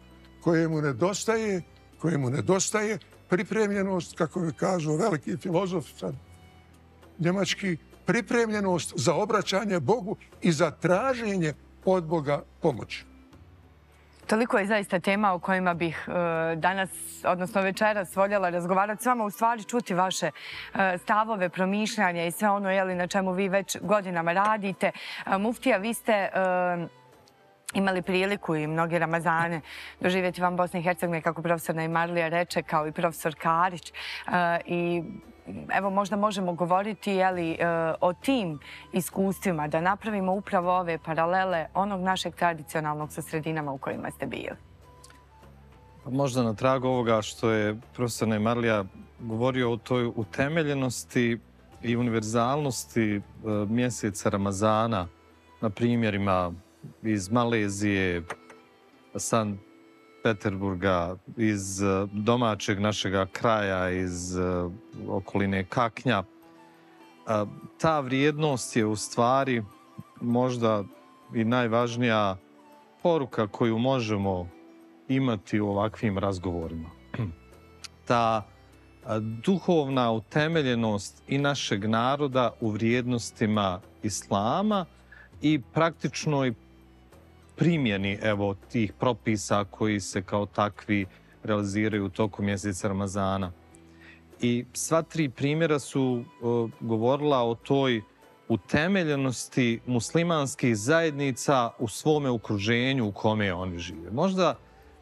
kojemu nedostaje pripremljenost, kako je kazao veliki filozof sad njemački, pripremljenost za obraćanje Bogu i za traženje od Boga pomoći. Toliko je zaista tema o kojima bih danas, odnosno večeras, voljela razgovarati s vama, u stvari čuti vaše stavove, promišljanja i sve ono na čemu vi već godinama radite. Muftija, vi ste imali priliku i mnoge Ramazane doživjeti van Bosne i Hercegovine, kako profesor Najmarlija reče, kao i profesor Karić. I evo, možda možemo govoriti o tim iskustvima, da napravimo upravo ove paralele onog našeg tradicionalnog sa sredinama u kojima ste bili. Možda na tragu ovoga što je profesor Najmarlija govorio o toj utemeljenosti i univerzalnosti mjeseca Ramazana na primjerima iz Malezije, San Peterburga, iz domaćeg našega kraja, iz okoline Kaknja. Ta vrijednost je u stvari možda i najvažnija poruka koju možemo imati u ovakvim razgovorima. Ta duhovna utemeljenost i našeg naroda u vrijednostima islama i praktičnoj primjeni tih propisa koji se kao takvi realiziraju u toku mjeseca Ramazana. I sva tri primjera su govorila o toj utemeljenosti muslimanskih zajednica u svome okruženju u kome oni žive. Možda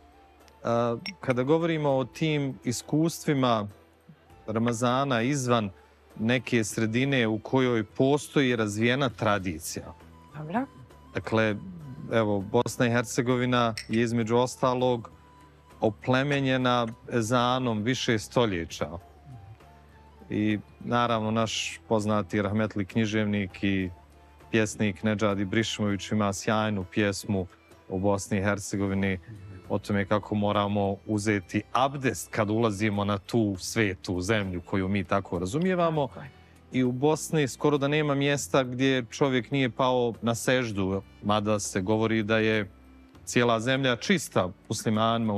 kada govorimo o tim iskustvima Ramazana izvan neke sredine u kojoj postoji razvijena tradicija. Dobro. Dakle, evo, Bosna i Hercegovina je između ostalog oplemenjena ezanom više stoljeća. I naravno naš poznati rahmetli književnik i pjesnik Nedžad Ibrišimović ima sjajnu pjesmu u Bosni i Hercegovini o tome kako moramo uzeti abdest kad ulazimo na tu svetu zemlju koju mi tako razumijevamo. I u Bosni skoro da nema mjesta gdje čovjek nije pao na seždu, mada se govori da je cijela zemlja čista muslimanima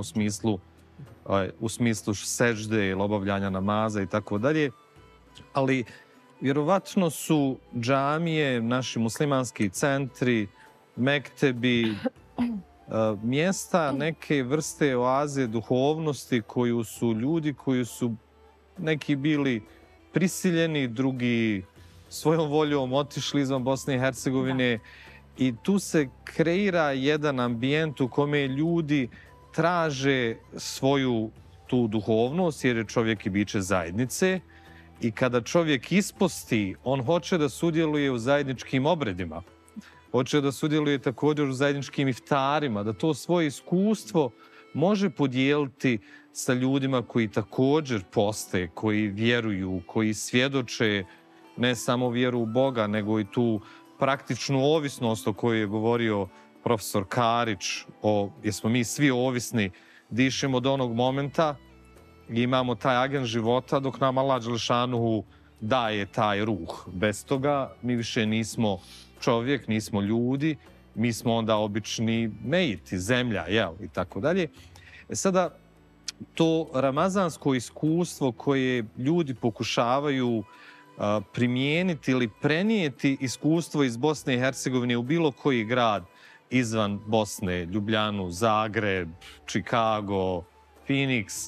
u smislu sežde ili obavljanja namaza i tako dalje. Ali vjerovatno su džamije, naši muslimanski centri, mektebi, mjesta neke vrste oaze duhovnosti koju su ljudi koji su neki bili prisiljeni, drugi svojom voljom otišli izvan Bosne i Hercegovine. I tu se kreira jedan ambijent u kome ljudi traže svoju tu duhovnost, jer je čovjek i biće zajednice. I kada čovjek isposti, on hoće da sudjeluje u zajedničkim obredima. Hoće da sudjeluje također u zajedničkim iftarima, da to svoje iskustvo može podijeliti sa ljudima koji također poste, koji vjeruju, koji svjedoče ne samo vjeru u Boga, nego i tu praktičnu ovisnost o kojoj je govorio profesor Karić, jer smo mi svi ovisni, dišemo do onog momenta i imamo taj agent života dok nam Allah dželešanuhu daje taj ruh. Bez toga mi više nismo čovjek, nismo ljudi, mi smo onda obični mejiti, zemlja, i tako dalje. Sada, to ramazansko iskustvo koje ljudi pokušavaju primijeniti ili prenijeti iskustvo iz Bosne i Hercegovine u bilo koji grad izvan Bosne, Ljubljanu, Zagreb, Chicago, Phoenix,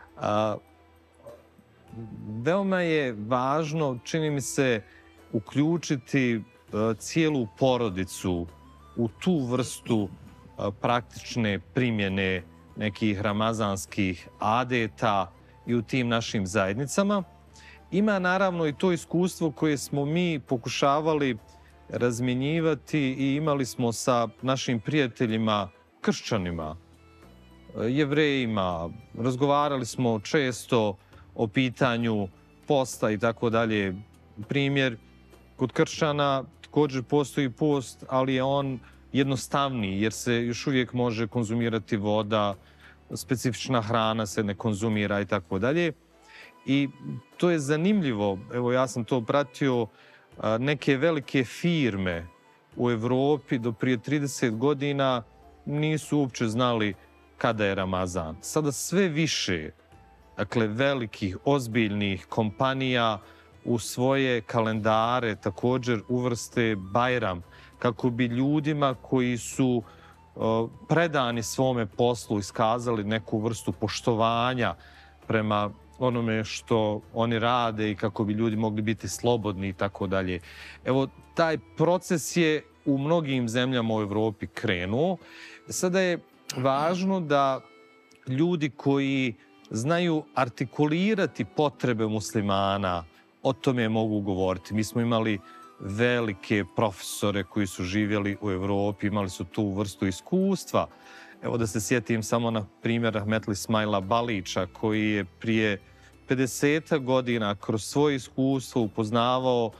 veoma je važno, čini mi se, uključiti cijelu porodicu u tu vrstu praktične primjene nekih ramazanskih adeta i u tim našim zajednicama. Ima naravno i to iskustvo koje smo mi pokušavali razmjenjivati i imali smo sa našim prijateljima kršćanima, Jevrejima. Razgovarali smo često o pitanju posta i tako dalje. Primjer, kod kršćana također postoji post, ali je on jednostavniji jer se još uvijek može konzumirati voda, specifična hrana se ne konzumira i tako dalje. I to je zanimljivo, evo ja sam to pratio, neke velike firme u Evropi do prije 30 godina nisu uopće znali kada je Ramazan. Sada sve više, dakle, velikih, ozbiljnih kompanija u svoje kalendare također uvrste Bajram, kako bi ljudima koji su predani svome poslu iskazali neku vrstu poštovanja prema onome što oni rade i kako bi ljudi mogli biti slobodni i tako dalje. Evo, taj proces je u mnogim zemljama u Evropi krenuo. Sada je važno da ljudi koji znaju artikulirati potrebe muslimana o tome mogu govoriti. Mi smo imali velike profesore koji su živjeli u Evropi, imali su tu vrstu iskustva. Evo da se sjetim samo na primjer rahmetli Ismaila Balića, koji je prije 50 godina kroz svoje iskustvo upoznavao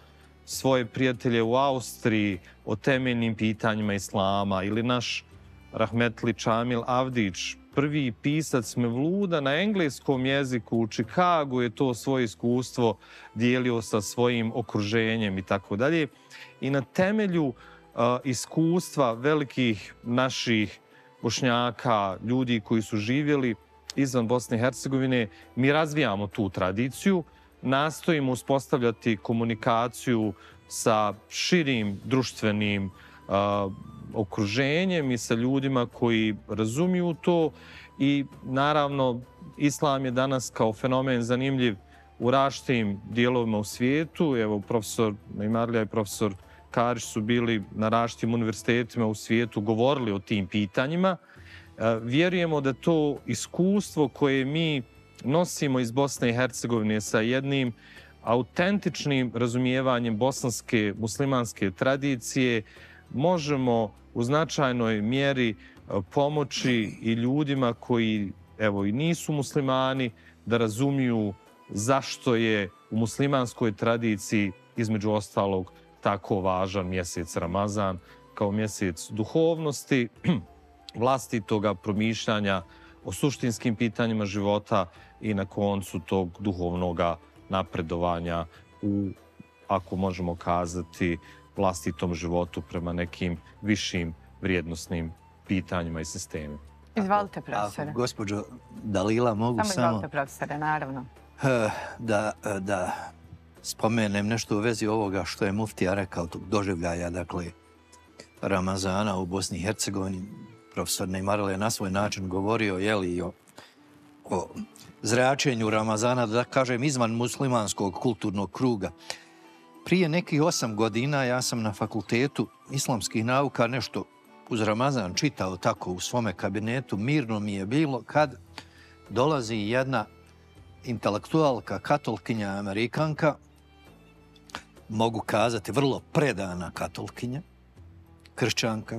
svoje prijatelje u Austriji o temeljnim pitanjima islama, ili naš rahmetli Čamil Avdić, prvi pisac Mevluda na engleskom jeziku u Čikagu, je to svoje iskustvo dijelio sa svojim okruženjem i tako dalje. I na temelju iskustva velikih naših Bošnjaka, ljudi koji su živjeli izvan Bosne i Hercegovine, mi razvijamo tu tradiciju, nastojimo uspostavljati komunikaciju sa širim društvenim okruženjem i sa ljudima koji razumiju to. I naravno, islam je danas kao fenomen zanimljiv u različitim dijelovima u svijetu. Evo, profesor Imarlija i profesor Karić su bili na različitim univerzitetima u svijetu, govorili o tim pitanjima. Vjerujemo da to iskustvo koje mi nosimo iz Bosne i Hercegovine sa jednim autentičnim razumijevanjem bosanske muslimanske tradicije možemo u značajnoj mjeri pomoći i ljudima koji, evo, i nisu muslimani, da razumiju zašto je u muslimanskoj tradiciji, između ostalog, tako važan mjesec Ramazan kao mjesec duhovnosti, vlastitoga promišljanja o suštinskim pitanjima života i na koncu tog duhovnog napredovanja u, ako možemo kazati, vlastitom životu prema nekim višim vrijednosnim pitanjima i sistemima. Izvalite, profesore. Gospođo Dalila, mogu samo... Izvalite, profesore, naravno. Da spomenem nešto u vezi ovoga što je muftija rekao, tog doživljaja, dakle, Ramazana u Bosni i Hercegovini. Profesor Neymarel je na svoj način govorio, jeli, o zračenju Ramazana, da kažem, izvan muslimanskog kulturnog kruga. Prije nekih 8 godina ja sam na fakultetu islamskih nauka nešto uz Ramazan čitao tako u svome kabinetu. Mirno mi je bilo kad dolazi jedna intelektualka, katolkinja, Amerikanka, mogu kazati vrlo predana katolkinja, kršćanka.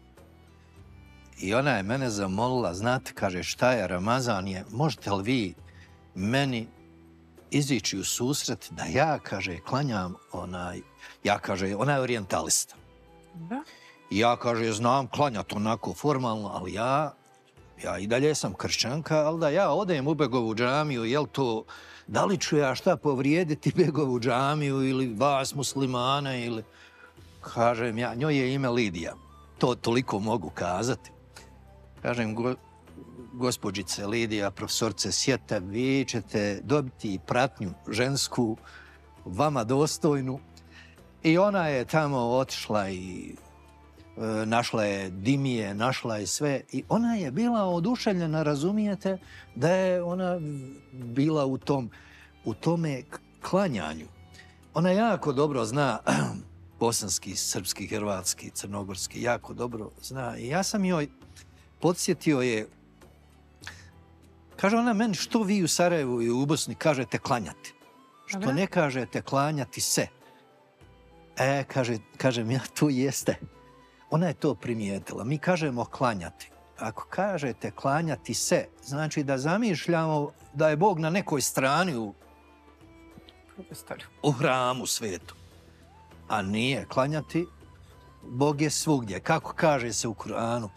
I ona je mene zamolila, znate, kaže, šta je Ramazan je, možete li vi meni izići u susret da ja, kaže, klanjam ja, kaže, ona je orijentalista. Da. I ja, kaže, znam klanjati onako formalno, ali ja i dalje sam kršćanka, ali da ja odem u Begovu džamiju, jel to, da li ću ja šta povrijediti Begovu džamiju ili vas muslimana ili, kažem ja, njoj je ime Lidija. To toliko mogu kazati. Kažem, gospođice Lidija, profesorce Sjeta, vi ćete dobiti pratnju žensku, vama dostojnu. I ona je tamo otišla i našla je dimije, našla je sve. I ona je bila oduševljena, razumijete, da je ona bila u tome klanjanju. Ona jako dobro zna bosanski, srpski, hrvatski, crnogorski, jako dobro zna. I ja sam joj podsjetio je, kaže ona meni, što vi u Sarajevu i u Bosni kažete klanjati? Što ne kažete klanjati se? Kažem ja, to jeste. Ona je to primijetila. Mi kažemo klanjati. Ako kažete klanjati se, znači da zamišljamo da je Bog na nekoj strani u hramu svetu. A nije klanjati, Bog je svugdje. Kako kaže se u Kur'anu?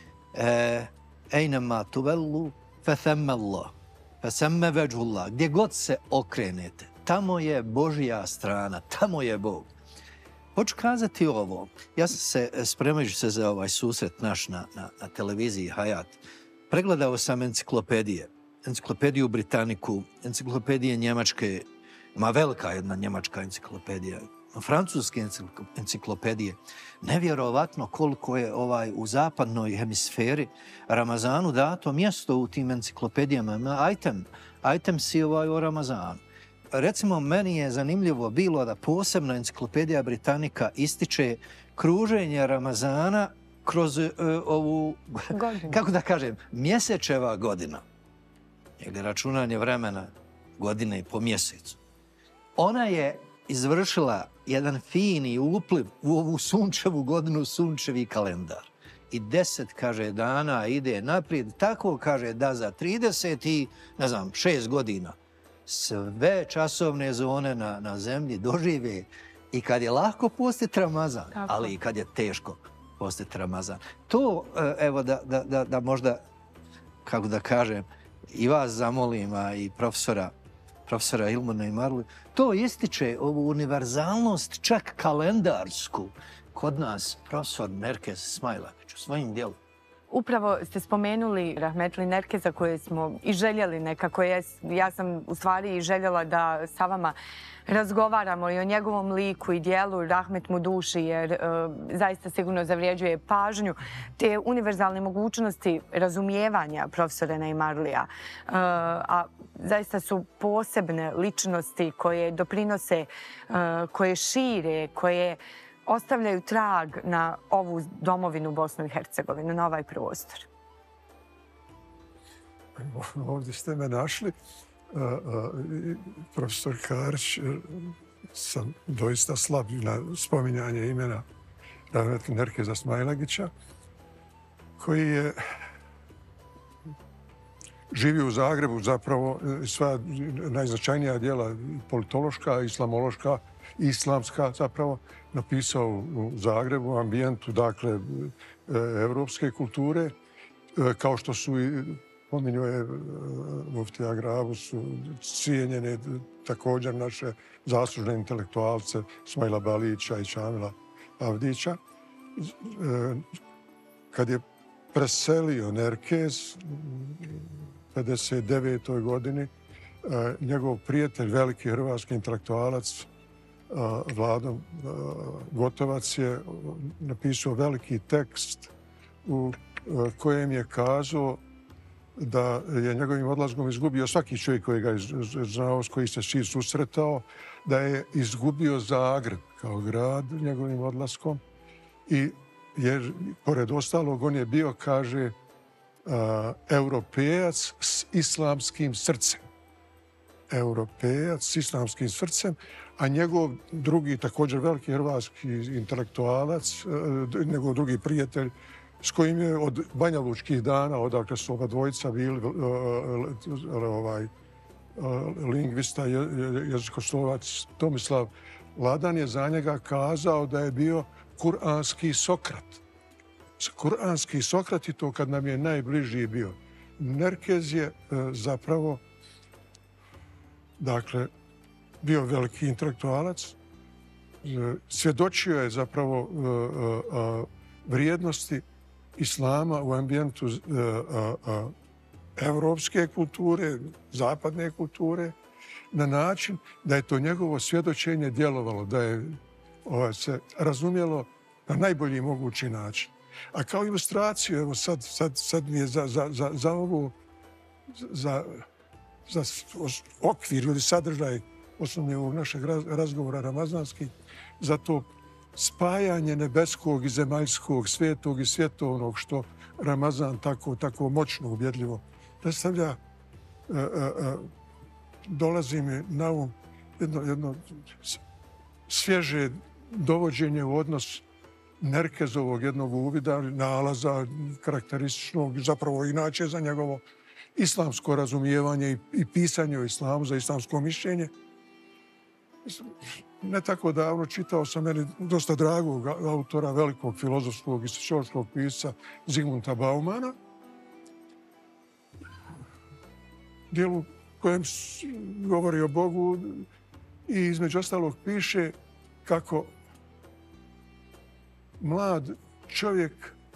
Ejnema tuvellu fethemme Allah, fethemme veđullah. Gdje god se okrenete, tamo je Božja strana, tamo je Bog. Hoću kazati ovo. Ja sam se, spremajući se za ovaj susret naš na televiziji Hayat, pregledao sam enciklopedije. Enciklopediju Britaniku, enciklopedije Njemačke, ima velika jedna njemačka enciklopedija, francuske enciklopedije. Nevjerovatno koliko je u zapadnoj hemisferi Ramazanu dato mjesto u tim enciklopedijama. Ima item si o Ramazanu. Recimo, meni je zanimljivo bilo da posebno enciklopedija Britanika ističe kruženje Ramazana kroz ovu, kako da kažem, mjesečeva godina. Jer računanje vremena godine i po mjesecu. Ona je izvršila jedan fini upliv u ovu sunčevu godinu, sunčevi kalendar. I 10, kaže, dana ide naprijed. Tako, kaže, da za 36 godina sve časovne zone na zemlji dožive I kad je lahko postiti Ramazan, Tako. ali i kad je teško postiti Ramazan. To, evo, da možda, kako da kažem, i vas zamolim, a i profesora Ilmana i Marli, to ističe ovu univerzalnost, čak kalendarsku, kod nas profesor Nerkez Smailagić u svojim djelom. Upravo ste spomenuli Rahmetli Nerkeza koje smo i željeli nekako. Ja sam u stvari i željela da sa vama razgovaramo i o njegovom liku i dijelu, rahmet mu duši, jer zaista sigurno zavrijeđuje pažnju. Te univerzalne mogućnosti razumijevanja profesora Najmarlija, a zaista su posebne ličnosti koje doprinose, koje šire, koje ostavljaju trag na ovu domovinu Bosnu i Hercegovinu, na ovaj prostor. Ovdje ste me našli. Profesor Karić, sam doista slab na spominjanje imena rahmetli Nerkeza Smailagića, koji je živio u Zagrebu, zapravo sva najznačajnija djela politološka, islamološka, islamska zapravo napisao u Zagrebu, u ambijentu, dakle, evropske kulture, kao što su i pominjuje muftija Grabu, su cijenjene također naše zaslužne intelektualce Smajla Balića i Čamila Avdića. Kad je preselio Nerkez u 59. godini, njegov prijatelj, veliki hrvatski intelektualac Vlado Gotovac je napisao veliki tekst u kojem je kazao da je njegovim odlaskom izgubio svaki čovjek koji ga je znao, s koji se svi susretao, da je izgubio Zagreb kao grad njegovim odlaskom i jer, pored ostalog, on je bio, kaže, europejac s islamskim srcem. Europejac s islamskim srcem, a njegov drugi, također veliki hrvatski intelektualac, njegov drugi prijatelj, s kojim je od Banja Lučkih dana, odakle su oba dvojica bili lingvista, jezikoslovac Tomislav Ladan, je za njega kazao da je bio kuranski Sokrat. Kuranski Sokrat, i to kad nam je najbližiji bio. Nerkez je zapravo, dakle, bio veliki intelektualac, svjedočio je zapravo vrijednosti islama u ambijentu evropske kulture, zapadne kulture, na način da je to njegovo svjedočenje djelovalo, da je se razumjelo na najbolji mogući način. A kao ilustraciju, evo sad mi je za ovo, za okvir ili sadržaj osnovne ovog našeg razgovora ramazanski, za to spajanje nebeskog i zemaljskog, svetog i svjetovnog, što Ramazan tako moćno, ubjedljivo predstavlja, dolazi mi na um jedno svježe dovođenje u odnos Nerkezovog jednog uvida, nalaza karakterističnog, zapravo inače za njegovo islamsko razumijevanje i pisanje o islamu, za islamsko mišljenje. Ne tako davno čitao sam meni dosta dragog autora, velikog filozofskog i sociološkog pisca Zigmunta Baumana, dijelu kojem govori o Bogu i između ostalog piše kako mlad čovjek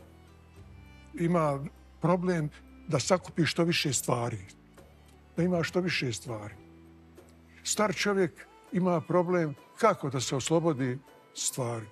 ima problem da sakupi što više stvari, da ima što više stvari. Star čovjek ima problem kako da se oslobodi stvari.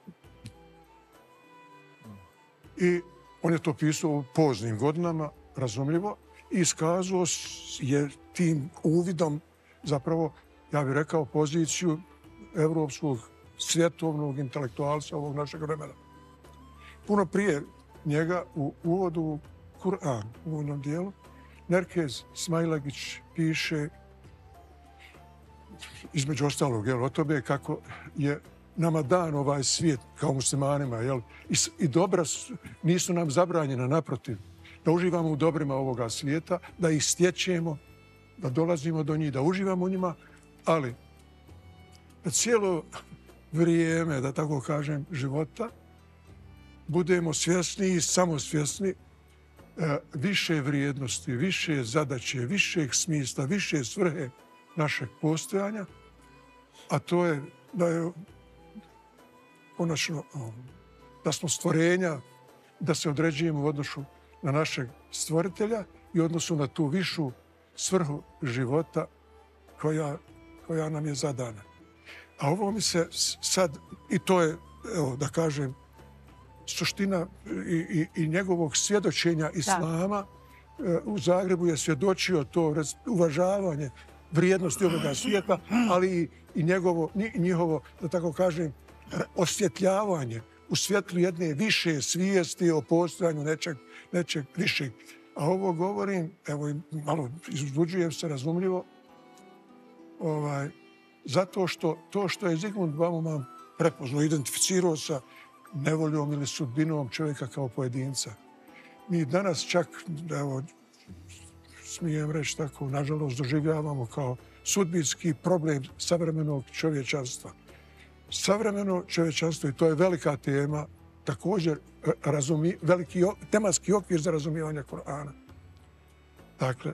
I on je to pisao u poznim godinama, razumljivo, i iskazao je tim uvidom zapravo, ja bih rekao, poziciju evropskog svjetovnog intelektualca ovog našeg vremena. Puno prije njega u uvodu u Kur'an, u uvodnom dijelu, Nerkez Smailagić piše između ostalog o tome kako je nama dan ovaj svijet kao muslimanima, i dobra nisu nam zabranjena, naprotiv, da uživamo u dobrima ovoga svijeta, da ih stječemo, da dolazimo do njih, da uživamo u njima, ali da cijelo vrijeme, da tako kažem, života, budemo svjesni i samosvjesni više vrijednosti, više zadaće, višeg smisla, više svrhe našeg postojanja, a to je konačno da smo stvorenja, da se određujemo u odnosu na našeg stvoritelja i u odnosu na tu višu svrhu života koja nam je zadana. A ovo mi se sad, i to je, evo, da kažem, suština i njegovog svjedočenja islama. U Zagrebu je svjedočio to uvažavanje vrijednosti ovoga svijeta, ali i njihovo, da tako kažem, osvjetljavanje u svjetlu jedne više svijesti o postojanju nečeg višeg. A ovo govorim, evo, malo izuzbuđujem se, razumljivo, zato što to što je Zygmunt Bauman prepoznao, identificirao sa nevoljom ili sudbinom čovjeka kao pojedinca. Mi danas čak, evo, smijem reći tako, nažalost doživljavamo kao sudbinski problem savremenog čovječanstva. Savremeno čovječanstvo, i to je velika tema, također veliki tematski okvir za razumijevanje Kur'ana. Dakle,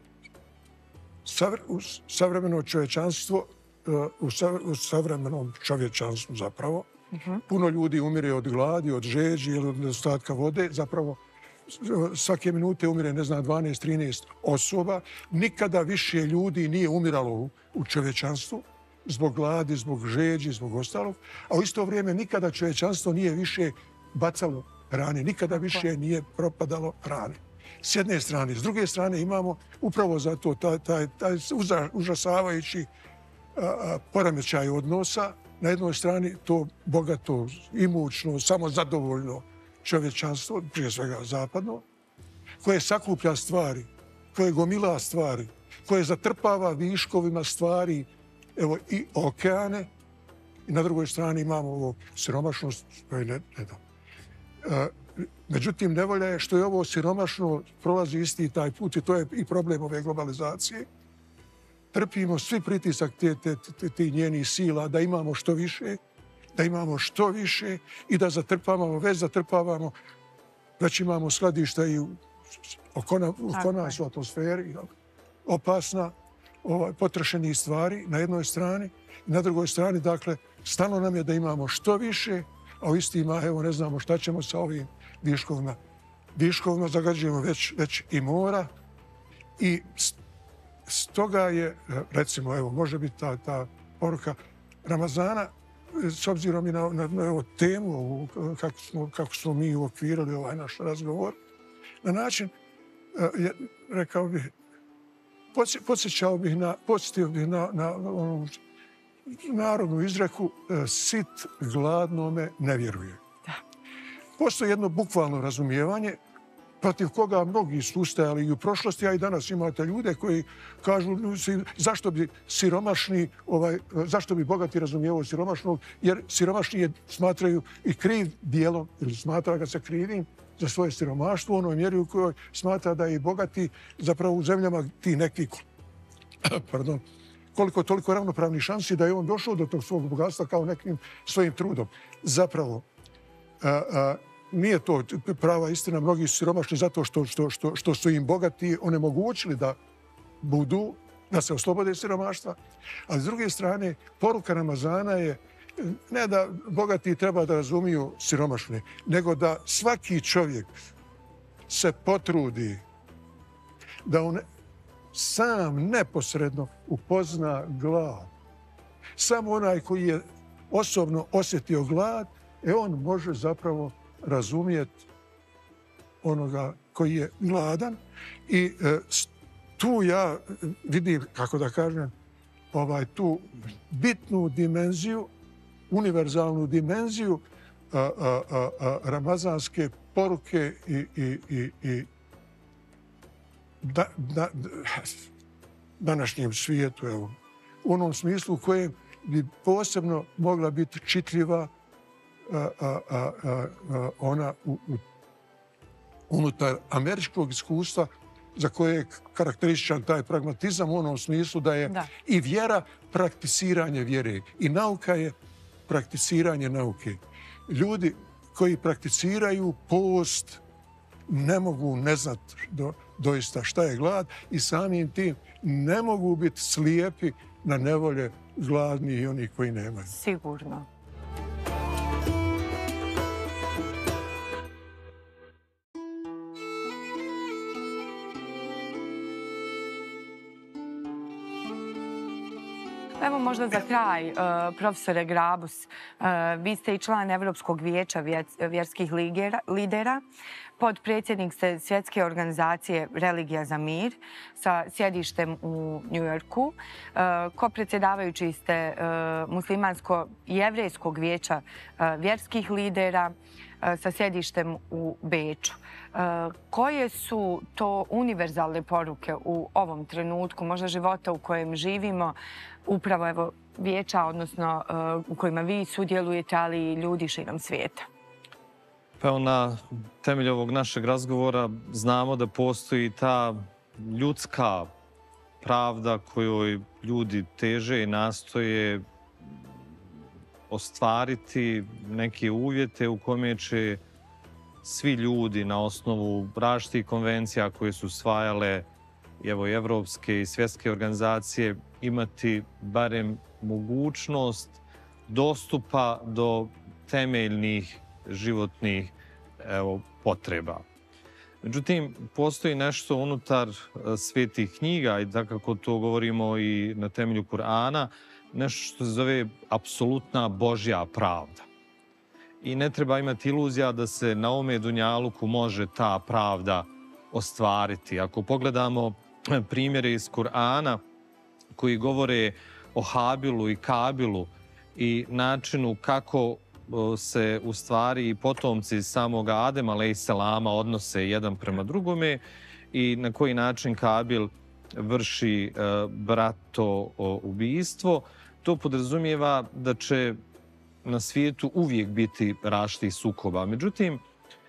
savremeno čovječanstvo, u savremenom čovječanstvu zapravo, puno ljudi umire od gladi, od žeđi ili od nedostatka vode. Zapravo, svake minute umire, 12-13 osoba. Nikada više ljudi nije umiralo u čovječanstvu zbog gladi, zbog žeđi, zbog ostalog. A u isto vrijeme nikada čovječanstvo nije više bacalo hrane, nikada više nije propadalo hrane. S jedne strane. S druge strane imamo upravo zato taj užasavajući poremećaj odnosa. Na jednoj strani to bogato, imućno, samozadovoljno čovječanstvo, prije svega zapadno, koje sakuplja stvari, koje gomila stvari, koje zatrpava viškovima stvari, evo, i okeane. I na drugoj strani imamo ovo siromašnost koje ne da. Međutim, nevolja je što je ovo siromašno prolazi isti taj put i to je i problem ove globalizacije. Trpimo svi pritisak tih njenih sila da imamo što više, i da zatrpavamo, već imamo skladišta i oko nas u atmosferi, opasna, potrošenih stvari na jednoj strani, i na drugoj strani, dakle, stalno nam je da imamo što više, a u istima, evo, ne znamo šta ćemo sa ovim viškovima. Viškovima zagađujemo već i mora, i stoga je, recimo, evo, može biti ta poruka Ramazana, s obzirom i na temu kako smo mi uokvirili ovaj naš razgovor, na način, rekao bih, podsjetio bih na narodnu izreku sit gladnome ne vjeruje. Postoji jedno bukvalno razumijevanje protiv koga mnogi su ustajali i u prošlosti, a i danas imate ljude koji kažu zašto bi siromašni, zašto bi bogati razumijevao siromašnog, jer siromašni smatraju i kriv dijelom, ili smatra ga se krivim za svoje siromaštvo u onoj mjeri u kojoj smatra da je i bogati zapravo u zemljama ti neki, koliko toliko ravnopravni šansi da je on došao do tog svog bogatstva kao nekim svojim trudom. Zapravo, nije to prava istina, mnogi su siromašni zato što su im bogati onemogućili da se oslobode siromaštva, a s druge strane, poruka Ramazana je ne da bogati treba da razumiju siromašne, nego da svaki čovjek se potrudi da on sam neposredno upozna glad. Samo onaj koji je osobno osjetio glad, on može zapravo razumjeti onoga koji je gladan. I tu ja vidim, kako da kažem, tu bitnu dimenziju, univerzalnu dimenziju ramazanske poruke i današnjem svijetu, evo, u onom smislu u kojem bi posebno mogla biti čitljiva ona unutar američkog iskustva za koje je karakterističan taj pragmatizam u onom smislu da je i vjera prakticiranje vjere i nauka je prakticiranje nauke. Ljudi koji prakticiraju post ne mogu ne znati doista šta je glad i samim tim ne mogu biti slijepi na nevolje gladni i oni koji nemaju. Sigurno. Evo možda za kraj, profesore Grabus, vi ste i član Evropskog vijeća vjerskih lidera, potpredsjednik ste Svjetske organizacije Religija za mir sa sjedištem u Njujorku, kopredsjedavajući ste Muslimansko-jevrejskog vijeća vjerskih lidera sa sjedištem u Beču. Koje su to univerzalne poruke u ovom trenutku, možda života u kojem živimo, upravo evo vijeća, odnosno u kojima vi sudjelujete, ali i ljudi širom svijeta? Pa na temelju ovog našeg razgovora znamo da postoji ta ljudska pravda kojoj ljudi teže i nastoje ostvariti neke uvjete u kome će svi ljudi na osnovu različitih konvencija koje su usvajale evo, evropske i svjetske organizacije imati barem mogućnost dostupa do temeljnih životnih potreba. Međutim, postoji nešto unutar svetih knjiga i da kako to govorimo i na temelju Kur'ana, nešto što se zove apsolutna Božja pravda. I ne treba imati iluzija da se na ovome dunjaluku može ta pravda ostvariti. Ako pogledamo primjere iz Kur'ana koji govore o Habilu i Kabilu i načinu kako se u stvari potomci samoga Adema alejselama odnose jedan prema drugome i na koji način Kabil vrši brato ubijstvo, to podrazumijeva da će na svijetu uvijek biti različitih sukoba. Međutim,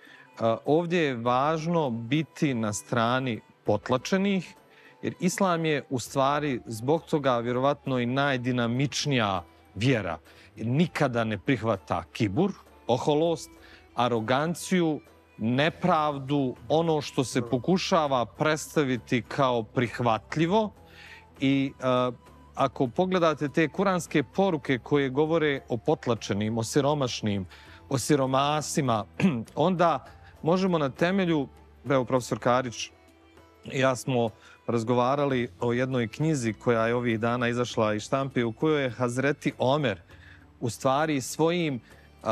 ovdje je važno biti na strani potlačenih, jer islam je u stvari zbog toga vjerovatno i najdinamičnija vjera. Nikada ne prihvata kibur, oholost, aroganciju, nepravdu, ono što se pokušava predstaviti kao prihvatljivo. I ako pogledate te kuranske poruke koje govore o potlačenim, o siromašnim, o siromasima, onda možemo na temelju, evo profesor Karić i ja smo razgovarali o jednoj knjizi koja je ovih dana izašla iz štampe u kojoj je Hazreti Omer u stvari svojim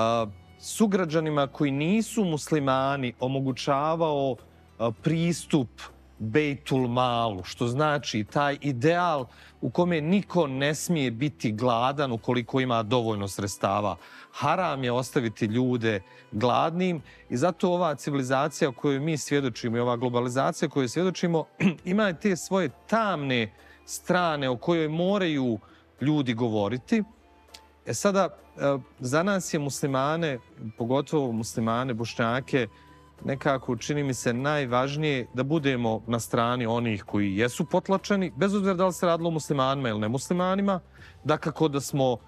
sugrađanima koji nisu muslimani omogućavao pristup Bejtul Malu, što znači taj ideal u kome niko ne smije biti gladan ukoliko ima dovoljno sredstava. Haram je ostaviti ljude gladnim i zato ova civilizacija koju mi svjedočimo i ova globalizacija koju svjedočimo ima te svoje tamne strane o kojoj moraju ljudi govoriti. Sada, za nas je muslimane, pogotovo muslimane, Bošnjake, nekako čini mi se najvažnije da budemo na strani onih koji jesu potlačeni, bez obzira da li se radilo o muslimanima ili nemuslimanima, dakako da smo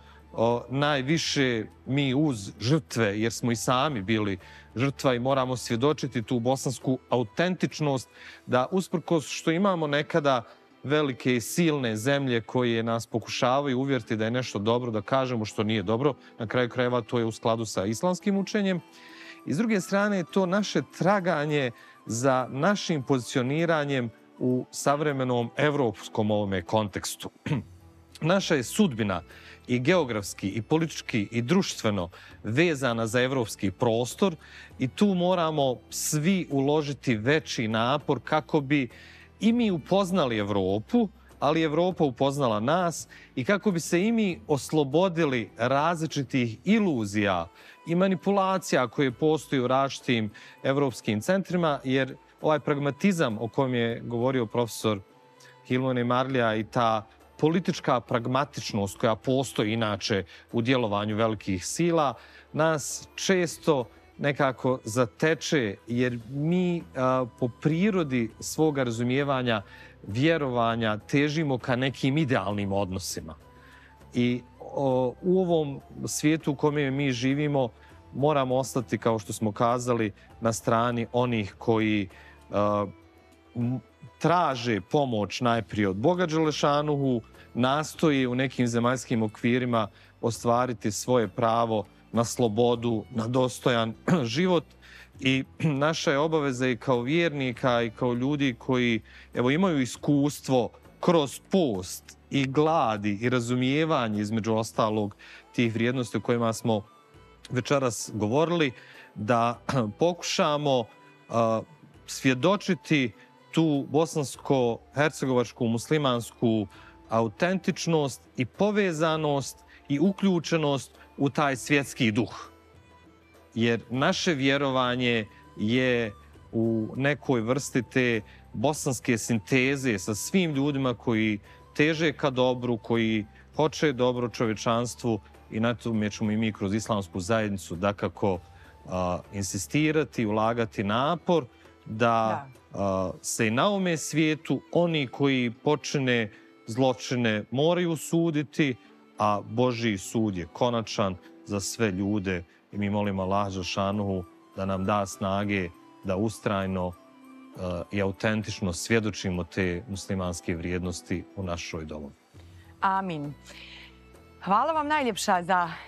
najviše mi uz žrtve, jer smo i sami bili žrtva i moramo svjedočiti tu bosansku autentičnost, da usprkos što imamo nekada velike i silne zemlje koje nas pokušavaju uvjeriti da je nešto dobro, da kažemo što nije dobro, na kraju krajeva to je u skladu sa islamskim učenjem. I s druge strane, to naše traganje za našim pozicioniranjem u savremenom evropskom ovome kontekstu. Naša je sudbina i geografski, i politički, i društveno vezana za evropski prostor i tu moramo svi uložiti veći napor kako bi i mi upoznali Evropu, ali Evropa upoznala nas i kako bi se i mi oslobodili različitih iluzija i manipulacija koje postoji u različitim evropskim centrima, jer ovaj pragmatizam o kojem je govorio profesor Hilmone Marlija i ta politička pragmatičnost koja postoji inače u djelovanju velikih sila, nas često nekako zateče, jer mi po prirodi svoga razumijevanja, vjerovanja, težimo ka nekim idealnim odnosima. I u ovom svijetu u kojem mi živimo moramo ostati, kao što smo kazali, na strani onih koji traže pomoć najprije od Boga Đelešanuhu, nastoji u nekim zemaljskim okvirima ostvariti svoje pravo na slobodu, na dostojan život. I naša je obaveza i kao vjernika i kao ljudi koji imaju iskustvo kroz post i gladi i razumijevanje, između ostalog, tih vrijednosti o kojima smo večeras govorili, da pokušamo svjedočiti tu bosansko-hercegovačku muslimansku autentičnost i povezanost i uključenost u taj svjetski duh. Jer naše vjerovanje je u nekoj vrsti te bosanske sinteze sa svim ljudima koji teže ka dobru, koji hoće dobro čovječanstvu, i na tome ćemo i mi kroz islamsku zajednicu dakako insistirati, ulagati napor da se i na ovome svijetu oni koji počine zločine moraju suditi, a Božji sud je konačan za sve ljude. I mi molimo Allaha Đelešanuhu da nam da snage da ustrajno i autentično svjedočimo te muslimanske vrijednosti u našoj domovini. Amin. Hvala vam najljepša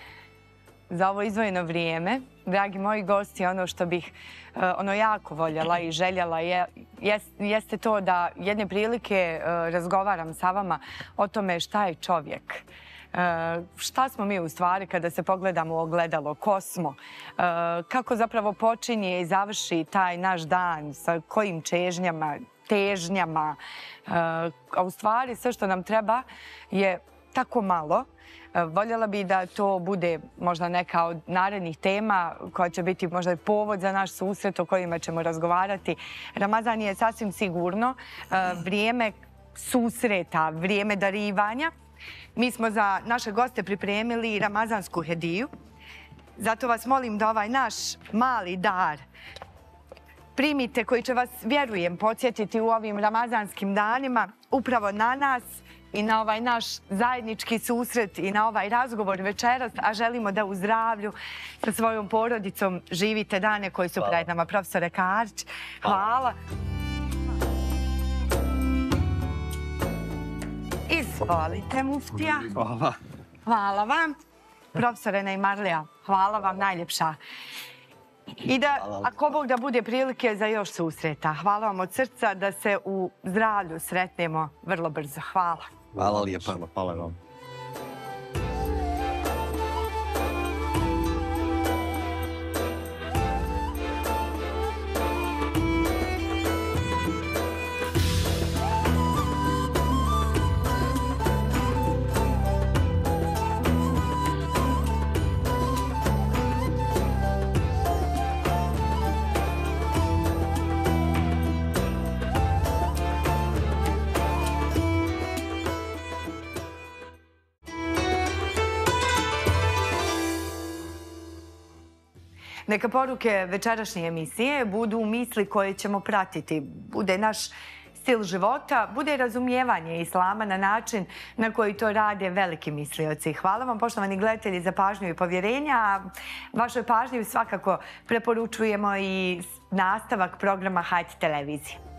za ovo izdvojeno vrijeme. Dragi moji gosti, ono što bih jako voljela i željela jeste to da jedne prilike razgovaram sa vama o tome šta je čovjek. Šta smo mi u stvari kada se pogledamo u ogledalo, ko smo, kako zapravo počinje i završi taj naš dan, sa kojim težnjama, a u stvari sve što nam treba je tako malo. Voljela bi da to bude možda neka od narednih tema koja će biti možda povod za naš susret o kojima ćemo razgovarati. Ramazan je sasvim sigurno vrijeme susreta, vrijeme darivanja. Mi smo za naše goste pripremili ramazansku hediju. Zato vas molim da ovaj naš mali dar primite, koji će vas, vjerujem, podsjetiti u ovim ramazanskim danima upravo na nas i na ovaj naš zajednički susret i na ovaj razgovor večeras, a želimo da u zdravlju sa svojom porodicom živite dane koji su pred nama. Profesore Karić, hvala. Izvolite, muftija. Hvala. Hvala vam. Profesore Neymarlija, hvala vam najljepša. I da, ako Bog da bude prilike za još susreta. Hvala vam od srca, da se u zdravlju sretnemo vrlo brzo. Hvala. Hvala lijepa. Hvala vam. Neka poruke večerašnje emisije budu misli koje ćemo pratiti, bude naš stil života, bude razumijevanje islama na način na koji to rade veliki mislioci. Hvala vam, poštovani gledatelji, za pažnju i povjerenja. Vašoj pažnji svakako preporučujemo i nastavak programa Hajt televizije.